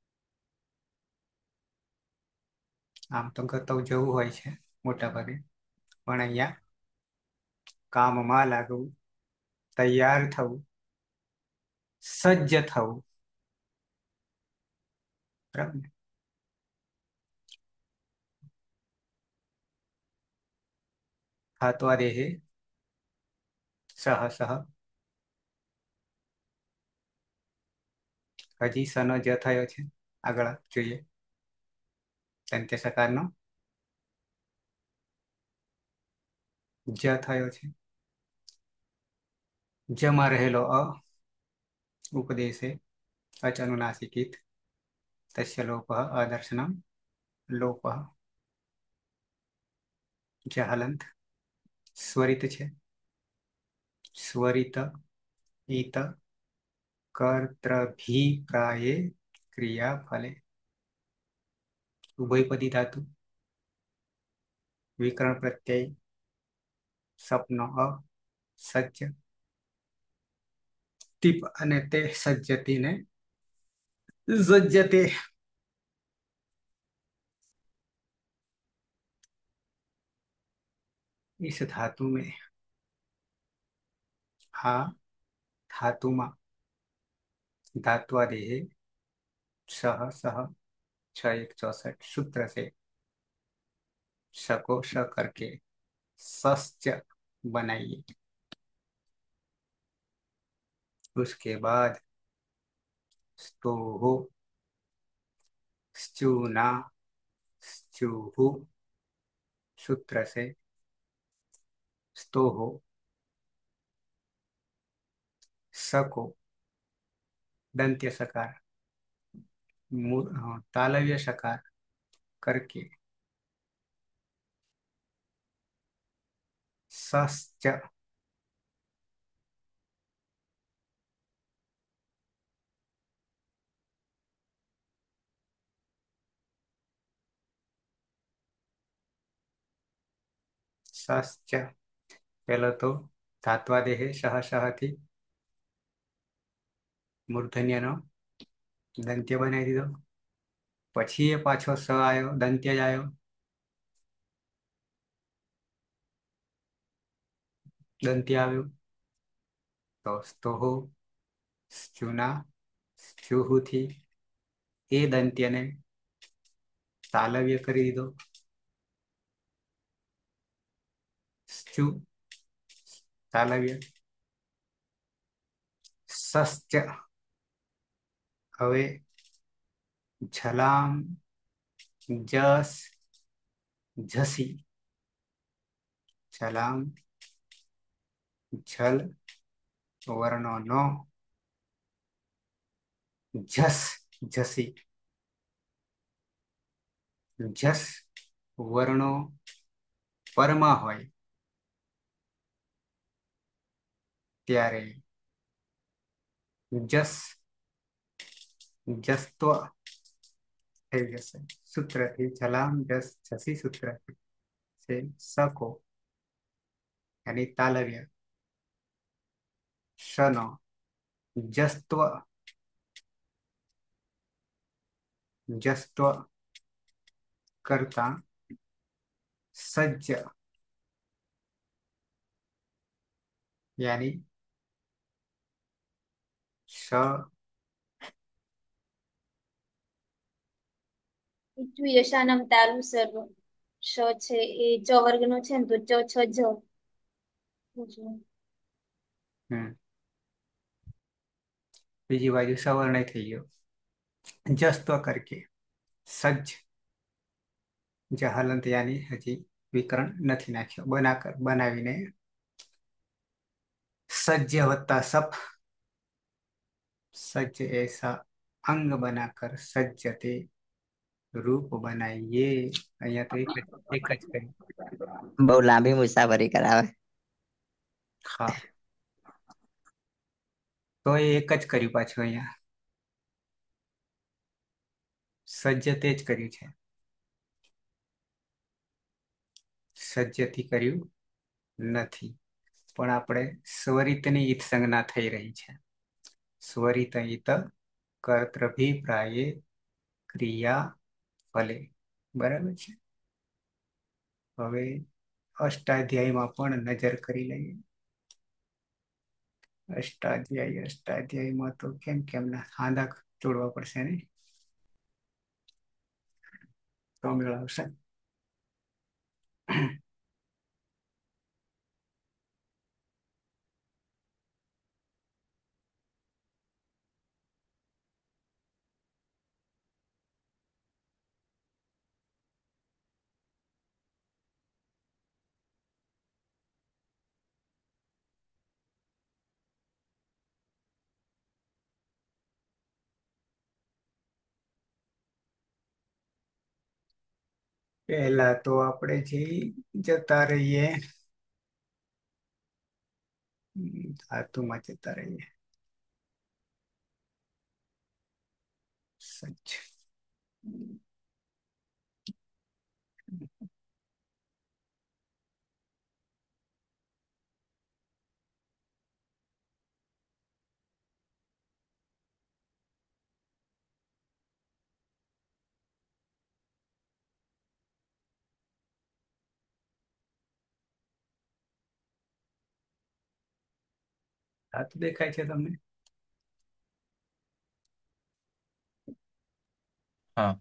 Speaker 1: આમ તો ગતૌ જવું હોય છે મોટા ભાગે, પણ અહીંયા કામમાં લાગવું, તૈયાર થવું, સજ્જ થવું. બરાબર ને? હાત્વા દેહે સહ સહ. હજી સનો જ થયો છે. આગળ જોઈએ દંત્ય સકારનો જ થયો છે. જમાં રહેલો અ ઉપદેશે अच अनुनासिकीत तस्य लोपः अदर्शनम लोपः જે હલંત સ્વરિત છે સ્વરિત ઈત કર્તૃભિપ્રાયે ક્રિયાફલે ઉભયપદી ધાતુ વિકરણ પ્રત્યય સપનો અ સજ્જ ટીપ અને તે સજ્જતીને સજ્જતે इस धातु में हा धातु में धात्वादेह सह सह छ एक चौसठ सूत्र से सको स करके सश्च बनाइए। उसके बाद स्तोहो स्चूना स्चूहु सूत्र से स्तोहो सको दंत्य सकार तालव्य सकार करके सश्च सश्च पहला तो धात्वादेह सह सह थी मूर्धन्य नो दंत्य बनाई दीधो पछी ए पाछो स आयो दंत्य ज आयो दंत्य आव्यो तो स्तोहो स्चुना स्चुहु थी ए दंत्य ने तालव्य करी दीधो स्चु तालव्य सश्च हवे झलाम जस झसी झलाम झल वर्णो नो झस झसी झस वर्णो परमा होय त्यारे जस जस्त्व થઈ જશે સૂત્રથી જલામ જસ જસી સૂત્ર से सको यानी तालव्य शनो जस्त्व जस्त्व करता सज्ज यानी श
Speaker 4: યશાનમ તાલુ સર્વ શ છે એ ચ વર્ગ નો છે ને તો ચ છ જ
Speaker 1: हम्म बीजी बाजू सवर्ण थी गयो जस्त्व करके सज्ज जहालंत यानी हजी विकरण नहीं नाख्यो बनाकर बनावीने सज्ज वत्ता सप सज्ज ऐसा अंग बनाकर सज्जते रूप बनाइए अहिया तो एक एक ज करी
Speaker 8: બહુ લાંબી મુસાફરી કરાવે
Speaker 1: हाँ तो ये एक ज कर्યું પાછું અહીંયા સજ્જતે જ કર્યું છે સજ્જથી કર્યું નથી પણ આપણે સ્વરિતની ઈત સંજ્ઞા થઈ રહી છે સ્વરિત ઈત કર્તૃભિપ્રાયે ક્રિયા ફલે બરાબર છે હવે અષ્ટાધ્યાયમાં પણ નજર કરી લઈએ અષ્ટાધ્યાય અષ્ટાધ્યાયમાં તો કેમ કેમ ના હાંદા જોડવા પડશે ને તો મેળવશે પહેલા તો આપણે જઈ જતા રહીએ હમ, ધાતુમાં જતા રહીએ સચ ધાતુ દેખાય છે તમને?
Speaker 2: હા.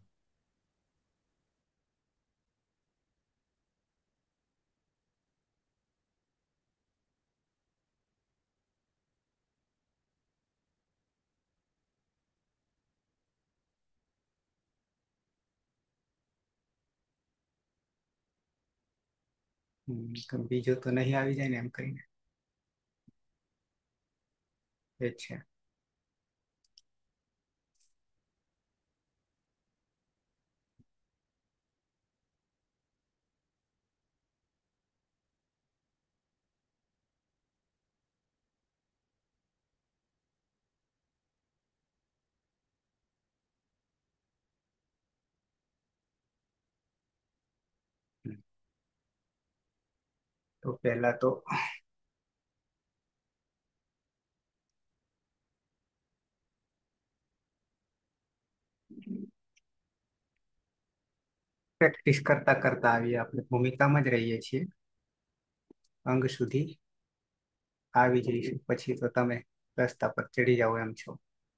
Speaker 1: હમ, તો બીજો તો નહીં આવી જાય ને એમ કરીને એ છે હમ, તો પહેલા તો પ્રેક્ટિસ કરતા કરતા આવીએ આપણે ભૂમિકામાં જ રહીએ છીએ અંગ સુધી આવી જઈશું પછી તો તમે રસ્તા પર ચડી જાઓ એમ છો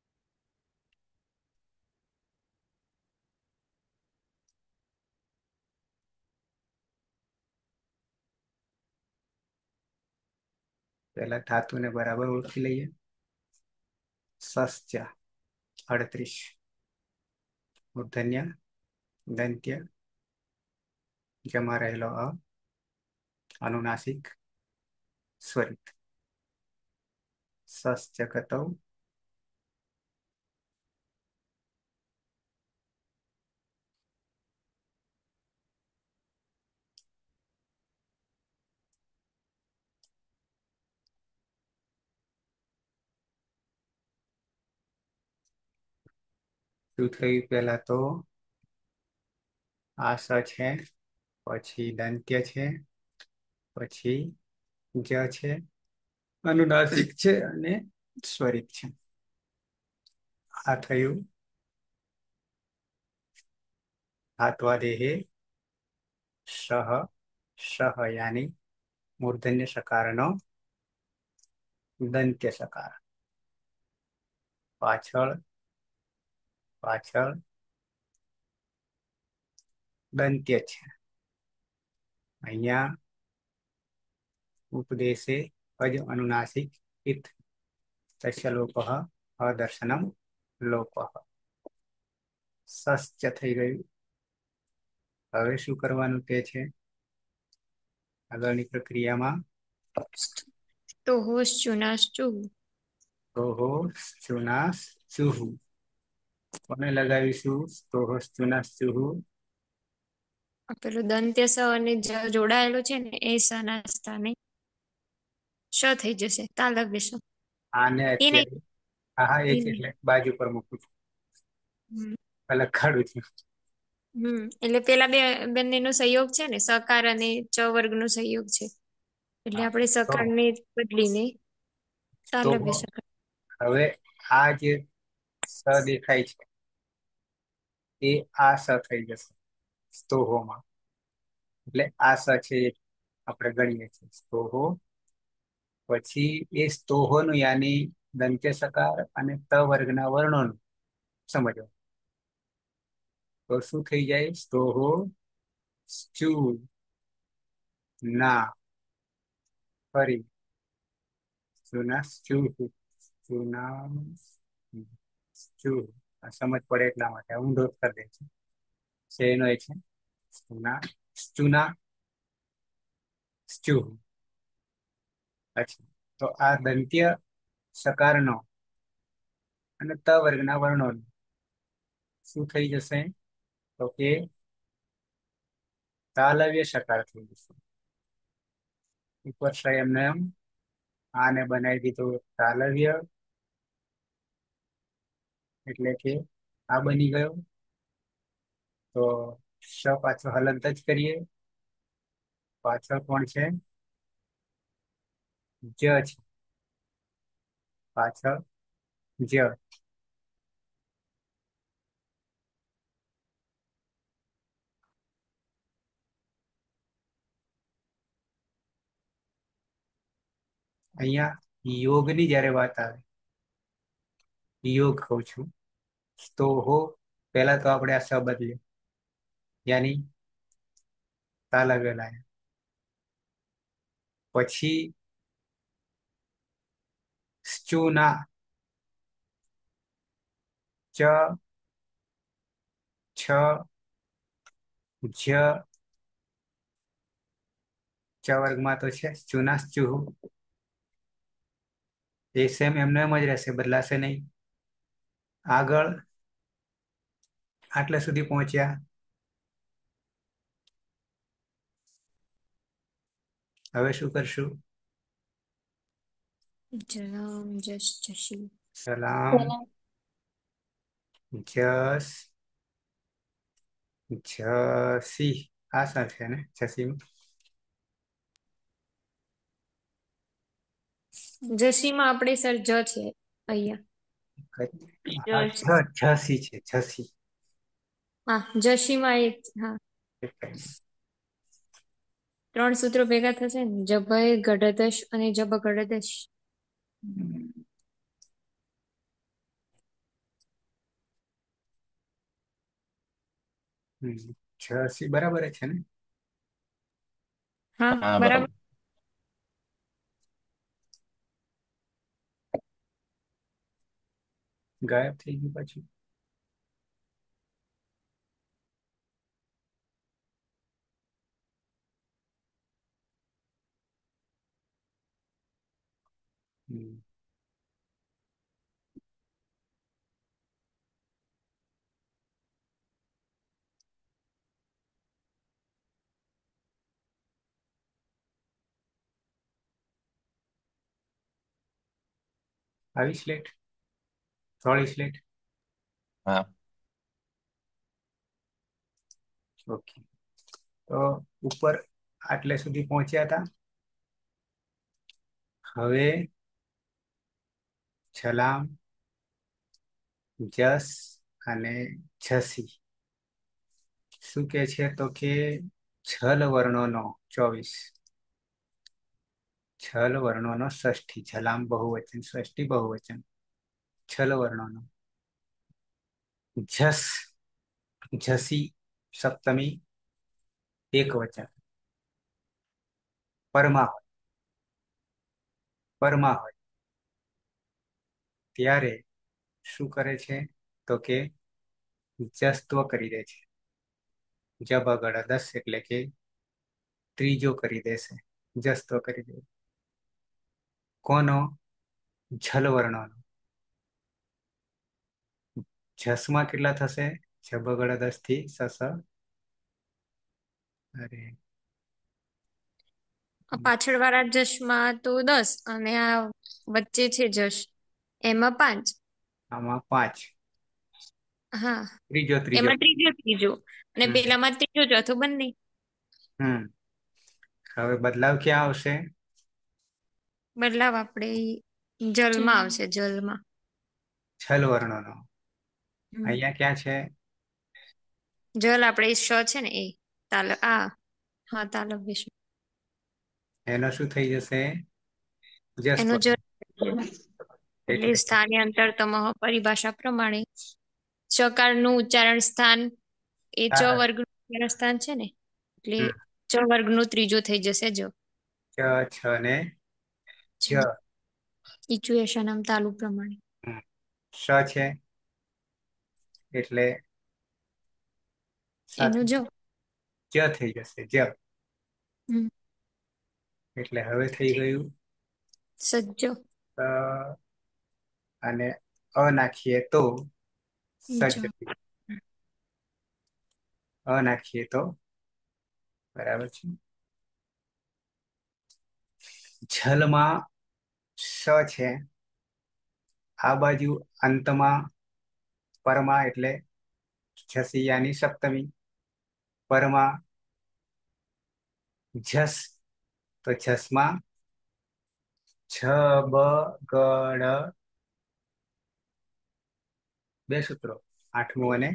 Speaker 1: પહેલા ધાતુને બરાબર ઓળખી લઈએ સસ્ય અડત્રીસ મૂર્ધન્ય દંત્ય જમા રહેલો અ અનુનાસિક સ્વરિત સસ્ય કતૌ શું થયું પહેલા તો આ સ છે પછી દંત્ય છે પછી જ છે અનુનાસિક છે અને સ્વરિત છે આ થયું धात्वादेहे सह सह यानी मूर्धन्य सकारનો દંત્ય સકાર પાછળ પાછળ દંત્ય છે અહીંયા ઉપદેશે અજ અનુનાસિક ઇત તસ્ય લોપઃ અદર્શનમ લોપઃ સસ્ય થઈ ગયું હવે શું કરવાનું તે છે આગળની પ્રક્રિયામાં
Speaker 7: તો હોશ ચુનાશ્ચુહ
Speaker 1: તોહો ચુનાસ ચુહુ કોને લગાવીશું તોહો ચુનાસ ચુહુ
Speaker 7: પેલું દંત્ય સ અને જ જોડાયેલું છે ને એ સ ના સ્થાને શ થઈ જશે તાલવ્ય શ
Speaker 1: આને
Speaker 7: એ નહીં
Speaker 1: અત્યારે હા હા એ
Speaker 7: એ
Speaker 1: જ
Speaker 7: નહીં
Speaker 1: એટલે બાજુ પર મૂકું છું
Speaker 7: હમ
Speaker 1: અલગ કાઢું છું
Speaker 7: હમ એટલે પેલા બે બંનેનો સંયોગ છે ને સકાર અને ચ વર્ગનો સંયોગ છે એટલે
Speaker 1: હા
Speaker 7: આપણે
Speaker 1: તો
Speaker 7: સકારને બદલીને
Speaker 1: તો
Speaker 7: તાલવ્ય સકાર
Speaker 1: હવે આ જે સ દેખાય છે એ આ સ થઈ જશે સ્તોહોમાં એટલે આ સ છે એ આપણે ગણીએ છીએ સ્તોહો પછી એ સ્તોહોનું યાની દંત્ય સકાર અને ત વર્ગના વર્ણોનું સમજો તો શું થઈ જાય સ્તોહો સ્ચુ ના ફરી સુના સ્ચુ સુના સ્ચુ સમજ પડે એટલા માટે ઊંધો કરી દે છે શેનો એ છે સુના સ્ચુના સ્ચુ અચ્છા તો આ દંત્ય સકારનો અને ત વર્ગના વર્ણો શું થઈ જશે તો કે તાલવ્ય સકાર થઈ જશે. ઉપર શ્રેય એમને એમ આને બનાવી દીધું તાલવ્ય, એટલે કે આ બની ગયો. તો શ પાછો હલંત જ કરીએ. પાછળ કોણ છે? જ છે. પાછળ જ. અહીંયા યોગની જયારે વાત આવે, યોગ કહું છું, તો હો પહેલા તો આપણે આ સ બદલ્યો, યાની તાલવ્ય લાયા. પછી સ્ચુના ચ છ જ ચ વર્ગમાં તો છે સ્ચુના સ્ચુહુ, એ સેમ એમને એમ જ રહેશે, બદલાશે નહીં. આગળ આટલે સુધી પહોંચ્યા. હવે શું કરશું?
Speaker 7: જલમ જશ જશી
Speaker 1: સલામ, જસ, જસી. આ સા છે ને જસી?
Speaker 7: જશીમાં આપણે સર જ છે અહીંયા.
Speaker 1: જસી છે, જસી.
Speaker 7: હા, જશીમાં એક. હા, ત્રણ સૂત્રો ભેગા થશે ને, જભય ગઢદશ અને જબ ગઢદશ.
Speaker 1: જસી બરાબર છે ને?
Speaker 7: હા,
Speaker 2: હા
Speaker 7: બરાબર.
Speaker 2: બરાબર.
Speaker 1: ગાયબ થઈ ગયું પાછું. હમ. આવી સ્લેટ, થોડી સ્લેટ.
Speaker 2: હા.
Speaker 1: ઓકે, તો ઉપર આટલે સુધી પહોંચ્યા હતા. હવે છલામ, જસ અને છસી શું કે છે? તો કે છલ વર્ણોનો ચોવીસ, છલ વર્ણોનો ષષ્ઠી, છલામ બહુવચન, ષષ્ઠી બહુવચન, છલ વર્ણોનો. જસ, જસી સપ્તમી એક વચન, પરમા હોય, પરમા હોય ત્યારે શું કરે છે? તો કે જસ્ત્વ કરી દે છે. જબ આગળ દસ એટલે કે ત્રીજો કરી દેશે, જસ્ત્વ કરી દે. કોનો? છલ વર્ણોનો. જસમાં કેટલા થશે? જબગડ દસ થી સસ, અરે
Speaker 7: પાછળ વાળા જશમાં તો દસ અને આ વચ્ચે છે જશ, એમાં પાંચ.
Speaker 1: આમાં પાંચ.
Speaker 7: હા,
Speaker 1: ત્રીજો ત્રીજો.
Speaker 7: એમાં ત્રીજો ત્રીજો અને
Speaker 1: હમ
Speaker 7: પેલામાં ત્રીજો ચોથો બંને.
Speaker 1: હમ હવે બદલાવ ક્યાં આવશે?
Speaker 7: બદલાવ આપણે જલમાં આવશે, જલમાં.
Speaker 1: છલ વર્ણોનો.
Speaker 7: હમ.
Speaker 1: અહીંયા ક્યાં છે?
Speaker 7: જલ આપણે શ છે ને એ તાલ આ હા તાલવ્ય છે.
Speaker 1: એનો શું થઈ જશે? જસ્ત્વ.
Speaker 7: એનો જલ એટલે
Speaker 1: એટલે
Speaker 7: સ્થાન્યાંતર તમઃ પરિભાષા પ્રમાણે ચકારનું ઉચ્ચારણ સ્થાન એ ચ
Speaker 1: તાલ.
Speaker 7: વર્ગનું ઉચ્ચારણ સ્થાન છે ને, એટલે
Speaker 1: હમ.
Speaker 7: ચ વર્ગનું ત્રીજો થઈ જશે જ.
Speaker 1: ચ છ ને જ.
Speaker 7: ઇચ્યુએશન આમ તાલુ પ્રમાણે.
Speaker 1: હમ. શ છે એટલે સાથે
Speaker 7: એનું જ.
Speaker 1: જ થઈ જશે, જ.
Speaker 7: હમ.
Speaker 1: એટલે હવે થઈ ગયું
Speaker 7: સજ્જો.
Speaker 1: અ અને અ નાખીએ તો
Speaker 7: જ.
Speaker 1: સજ્જ. અ નાખીએ તો બરાબર છે. જલમાં સ છે, આ બાજુ અંતમાં પરમાં એટલે છસી યાની સપ્તમી, પરમાં જસ, તો જસમાં છ બ ગડ બે સૂત્રો, આઠમું અને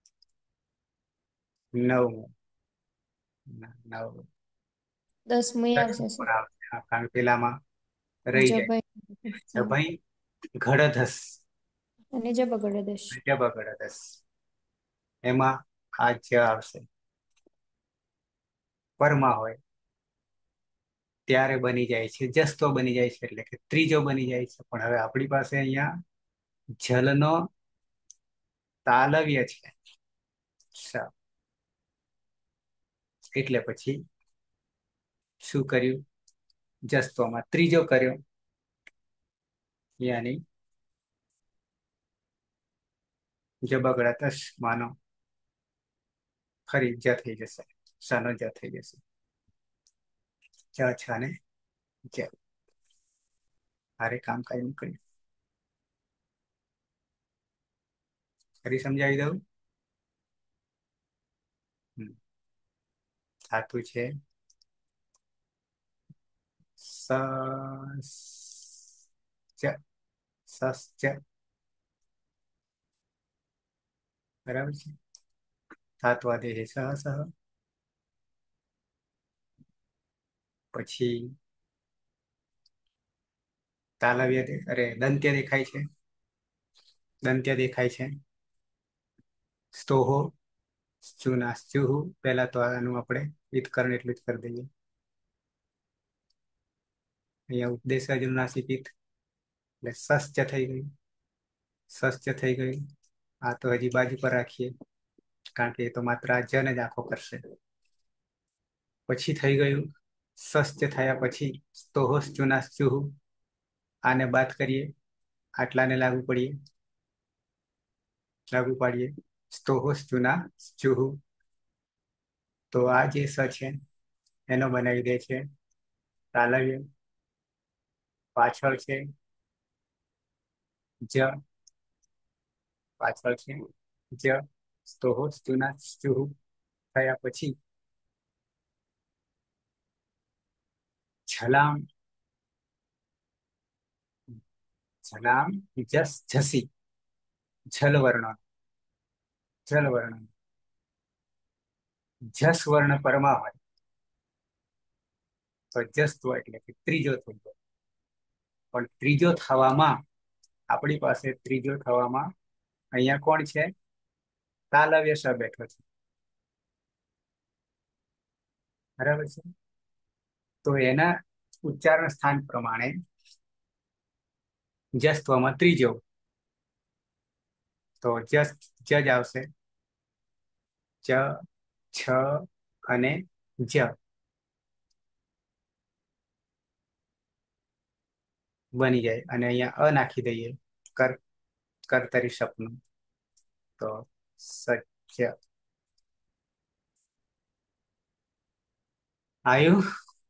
Speaker 1: નવમું. નવ
Speaker 7: દસમું એ આવશે
Speaker 1: દસમું
Speaker 7: સર.
Speaker 1: પણ આવશે. હા, કારણ કે પેલામાં રહી જાય.
Speaker 7: જભાઈ
Speaker 1: ભાઈ ઘડધસ,
Speaker 7: અને જબગડ દશ.
Speaker 1: જબગડધસ, એમાં આ જ આવશે. પરમાં હોય ત્યારે બની જાય છે જસ્તો બની જાય છે, એટલે કે ત્રીજો બની જાય છે. પણ હવે આપણી પાસે અહીંયા જલનો તાલવ્ય છે સ, એટલે પછી શું કર્યું? જસ્તોમાં ત્રીજો કર્યો, યાની જબગડતસ માનો ફરી જ થઈ જશે, સનો જ થઈ જશે. ચ છ ને જ હારે કામ કરી નીકળ્યું. ફરી સમજાવી દઉં. હમ. ધાતુ છે સ ચ, સસ ચ, બરાબર છે. ધાત્વાદેહે સહ સહ, પછી તાલવ્ય દે અરે દંત્ય દેખાય છે, દંત્ય દેખાય છે. સ્તોહો સ્ચુનાસ્ચુહુ, પહેલા તો આનું આપણે વિતકરણ એટલું જ કરી દઈએ. અહીંયા ઉપદેશ અનુનાસિક એટલે સશ્ચ થઈ ગયું, સશ્ચ થઈ ગયું. આ તો હજી બાજુ પર રાખીએ, કારણ કે એ તો માત્ર આ જન જ આખો કરશે. પછી થઈ ગયું સશ્ચ થયા પછી સ્તોહો સ્ચુનાસ્ચુહુ, આને બાદ કરીએ, આટલાને લાગુ પડીએ, લાગુ પાડીએ. સ્તોહો સ્ચુનાસ્ચુહુ, તો આ જે સ છે એનો બનાવી દે છે તાલવ્ય. પાછળ છે જ, પાછળ છે જ, સ્તોહો સ્ચુનાસ્ચુહુ થયા પછી છલામ, છલામ જસ જસી, છલ વર્ણ, છલ વર્ણ. જસ વર્ણ પરમાં હોય તો જસ્ત્વ એટલે કે ત્રીજો થઈ ગયો. પણ ત્રીજો થવામાં આપણી પાસે ત્રીજો થવામાં અહીંયા કોણ છે? તાલવ્ય સ બેઠો છે, બરાબર છે. તો એના ઉચ્ચારણ સ્થાન પ્રમાણે જસ્ત્વમાં ત્રીજો, તો જસ જ જ આવશે. ચ, છ અને જ બની જાય. અને અહીંયા અ નાખી દઈએ કર, કર્તરી શબ્દનું, તો સજ્જ. આયુ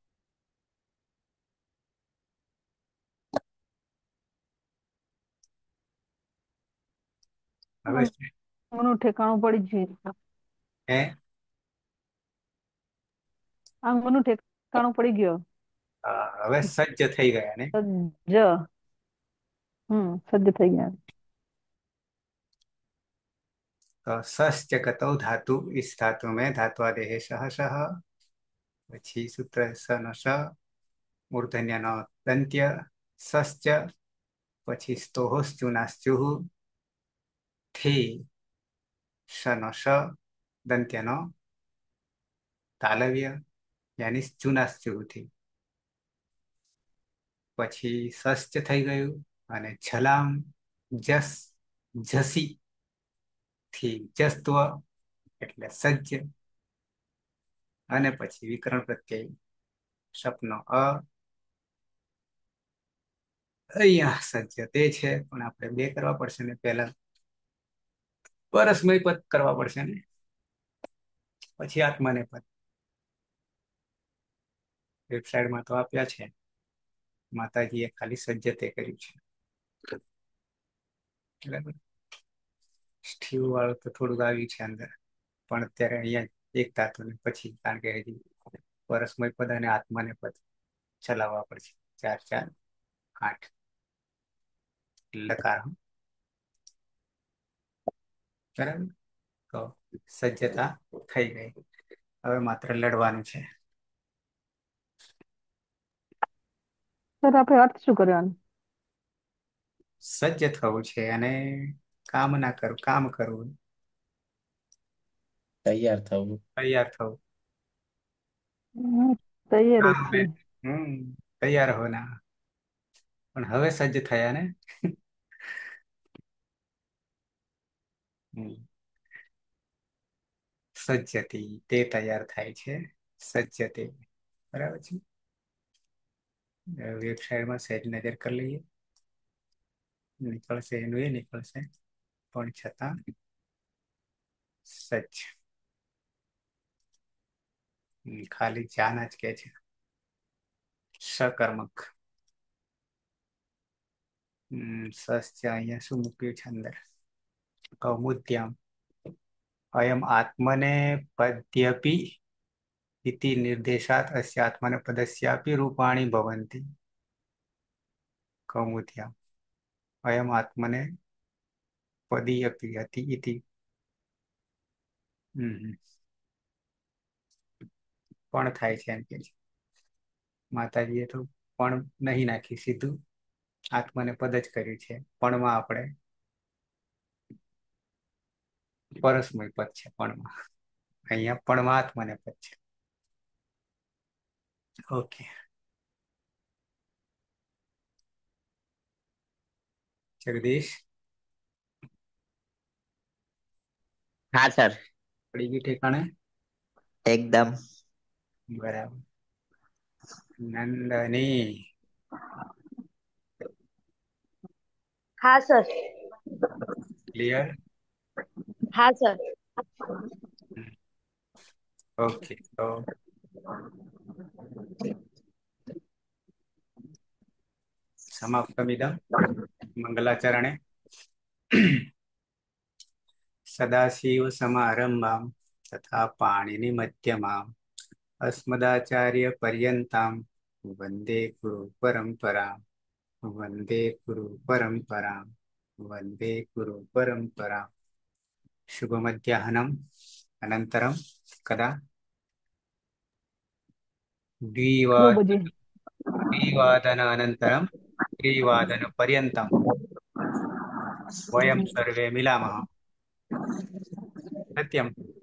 Speaker 1: હવે
Speaker 5: અંગનું ઠેકાણું પડી ગયું.
Speaker 1: હે
Speaker 5: અંગનું ઠેકાણું પડી ગયો.
Speaker 1: હવે સજ્જ થઈ ગયા ને.
Speaker 5: જ હમ સજ્જ થઈ ગયા.
Speaker 1: તો સશ્ચ ગતૌ ધાતુ, इस धातु में धात्वादेह सह सह, પછી સૂત્ર સ નો સ, મૂર્ધન્ય નો દંત્ય સશ્ચ, પછી સ્તોહો સ્ચુનાસ્ચુહુ થી સ નો સ, દંત્ય નો તાલવ્ય યાની સ્ચુનાસ્ચુહુ થી. પછી સશ્ચ થઈ ગયું અને છલામ જસ જસી થી જસ્ત્વ એટલે સજ્જ, અને પછી વિકરણ પ્રત્યય સપનો અ. અહીંયા સજ્જ તે છે, પણ આપણે બે કરવા પડશે ને. પહેલા પરસ્મય પદ કરવા પડશે ને, પછી આત્માને પદ. વેબસાઇટમાં તો આપ્યા છે. માતાજીએ ખાલી સજ્જતે કર્યું છે. બરાબર. સ્ટીવ વાળું તો થોડુંક આવ્યું છે અંદર, પણ અત્યારે અહીંયા એક ધાતુ ને પછી, કારણ કે હજી પરસ્મય પદ અને આત્માને પદ ચલાવવા પડશે. ચાર ચાર આઠ લકાર. બરાબર. તો સજ્જતા થઈ ગઈ. હવે માત્ર લડવાનું છે.
Speaker 5: સર આપણે અર્થ શું કરવાનું?
Speaker 1: સજ્જ થવું છે અને કામ ના કરવું, કામ કરવું,
Speaker 2: તૈયાર થવું.
Speaker 1: તૈયાર થવું.
Speaker 5: હમ, તૈયાર જ
Speaker 1: કામ
Speaker 5: છે.
Speaker 1: में હમ તૈયાર હોના. પણ હવે સજ્જ થયા ને. હમ. સજ્જતી, તે તૈયાર થાય છે. સજ્જતે. બરાબર છે. વેબસાઇટમાં સહેજ નજર કરી લઈએ. નીકળશે એનું એ નીકળશે, પણ છતાં સજ્જ. હમ, ખાલી જાન જ કે છે. સકર્મક. હમ સસ છે. અહીંયા શું મૂક્યું છે અંદર? કૌમુદ્યામ. અયમ આત્મને પદ્યપી इति निर्देशात् अस्य आत्मनेपदस्यापि रूपाणि भवन्ति. कौमुद्याम्. अयम् आत्मने पदीयपि अति इति. હમ પણ થાય છે એમ કે છે. માતાજીએ તો પણ નહીં નાખી, સીધું આત્માને પદ જ કર્યું છે. પણમાં આપણે પરસ્મય પદ છે. પણમાં અહીંયા પણમાં આત્માને પદ છે. ઓકે. જગદીશ
Speaker 8: હા સર,
Speaker 1: પડી ગઈ ઠેકાણે?
Speaker 8: એકદમ.
Speaker 1: બરાબર. નંદની
Speaker 3: હા સર.
Speaker 1: ક્લિયર?
Speaker 3: હા સર.
Speaker 1: ઓકે. તો સમાપ્તમિદં મંગલાચરણે સદાશિવ સમારંભામ તથા પાણીની મધ્યમાં અસ્મદાચાર્ય પર્યંતામ વંદે ગુરુ પરંપરામ વંદે ગુરુ પરંપરામ વંદે ગુરુ પરંપરામ. શુભ મધ્યાહનમ. અનંતરમ કદા
Speaker 5: નવ
Speaker 1: દ્વિવાદ
Speaker 5: બજે.
Speaker 1: દ્વિવાદન અનંતરમ ત્રિવાદન પર્યંતમ વયમ સર્વે મિલામः. સત્યમ.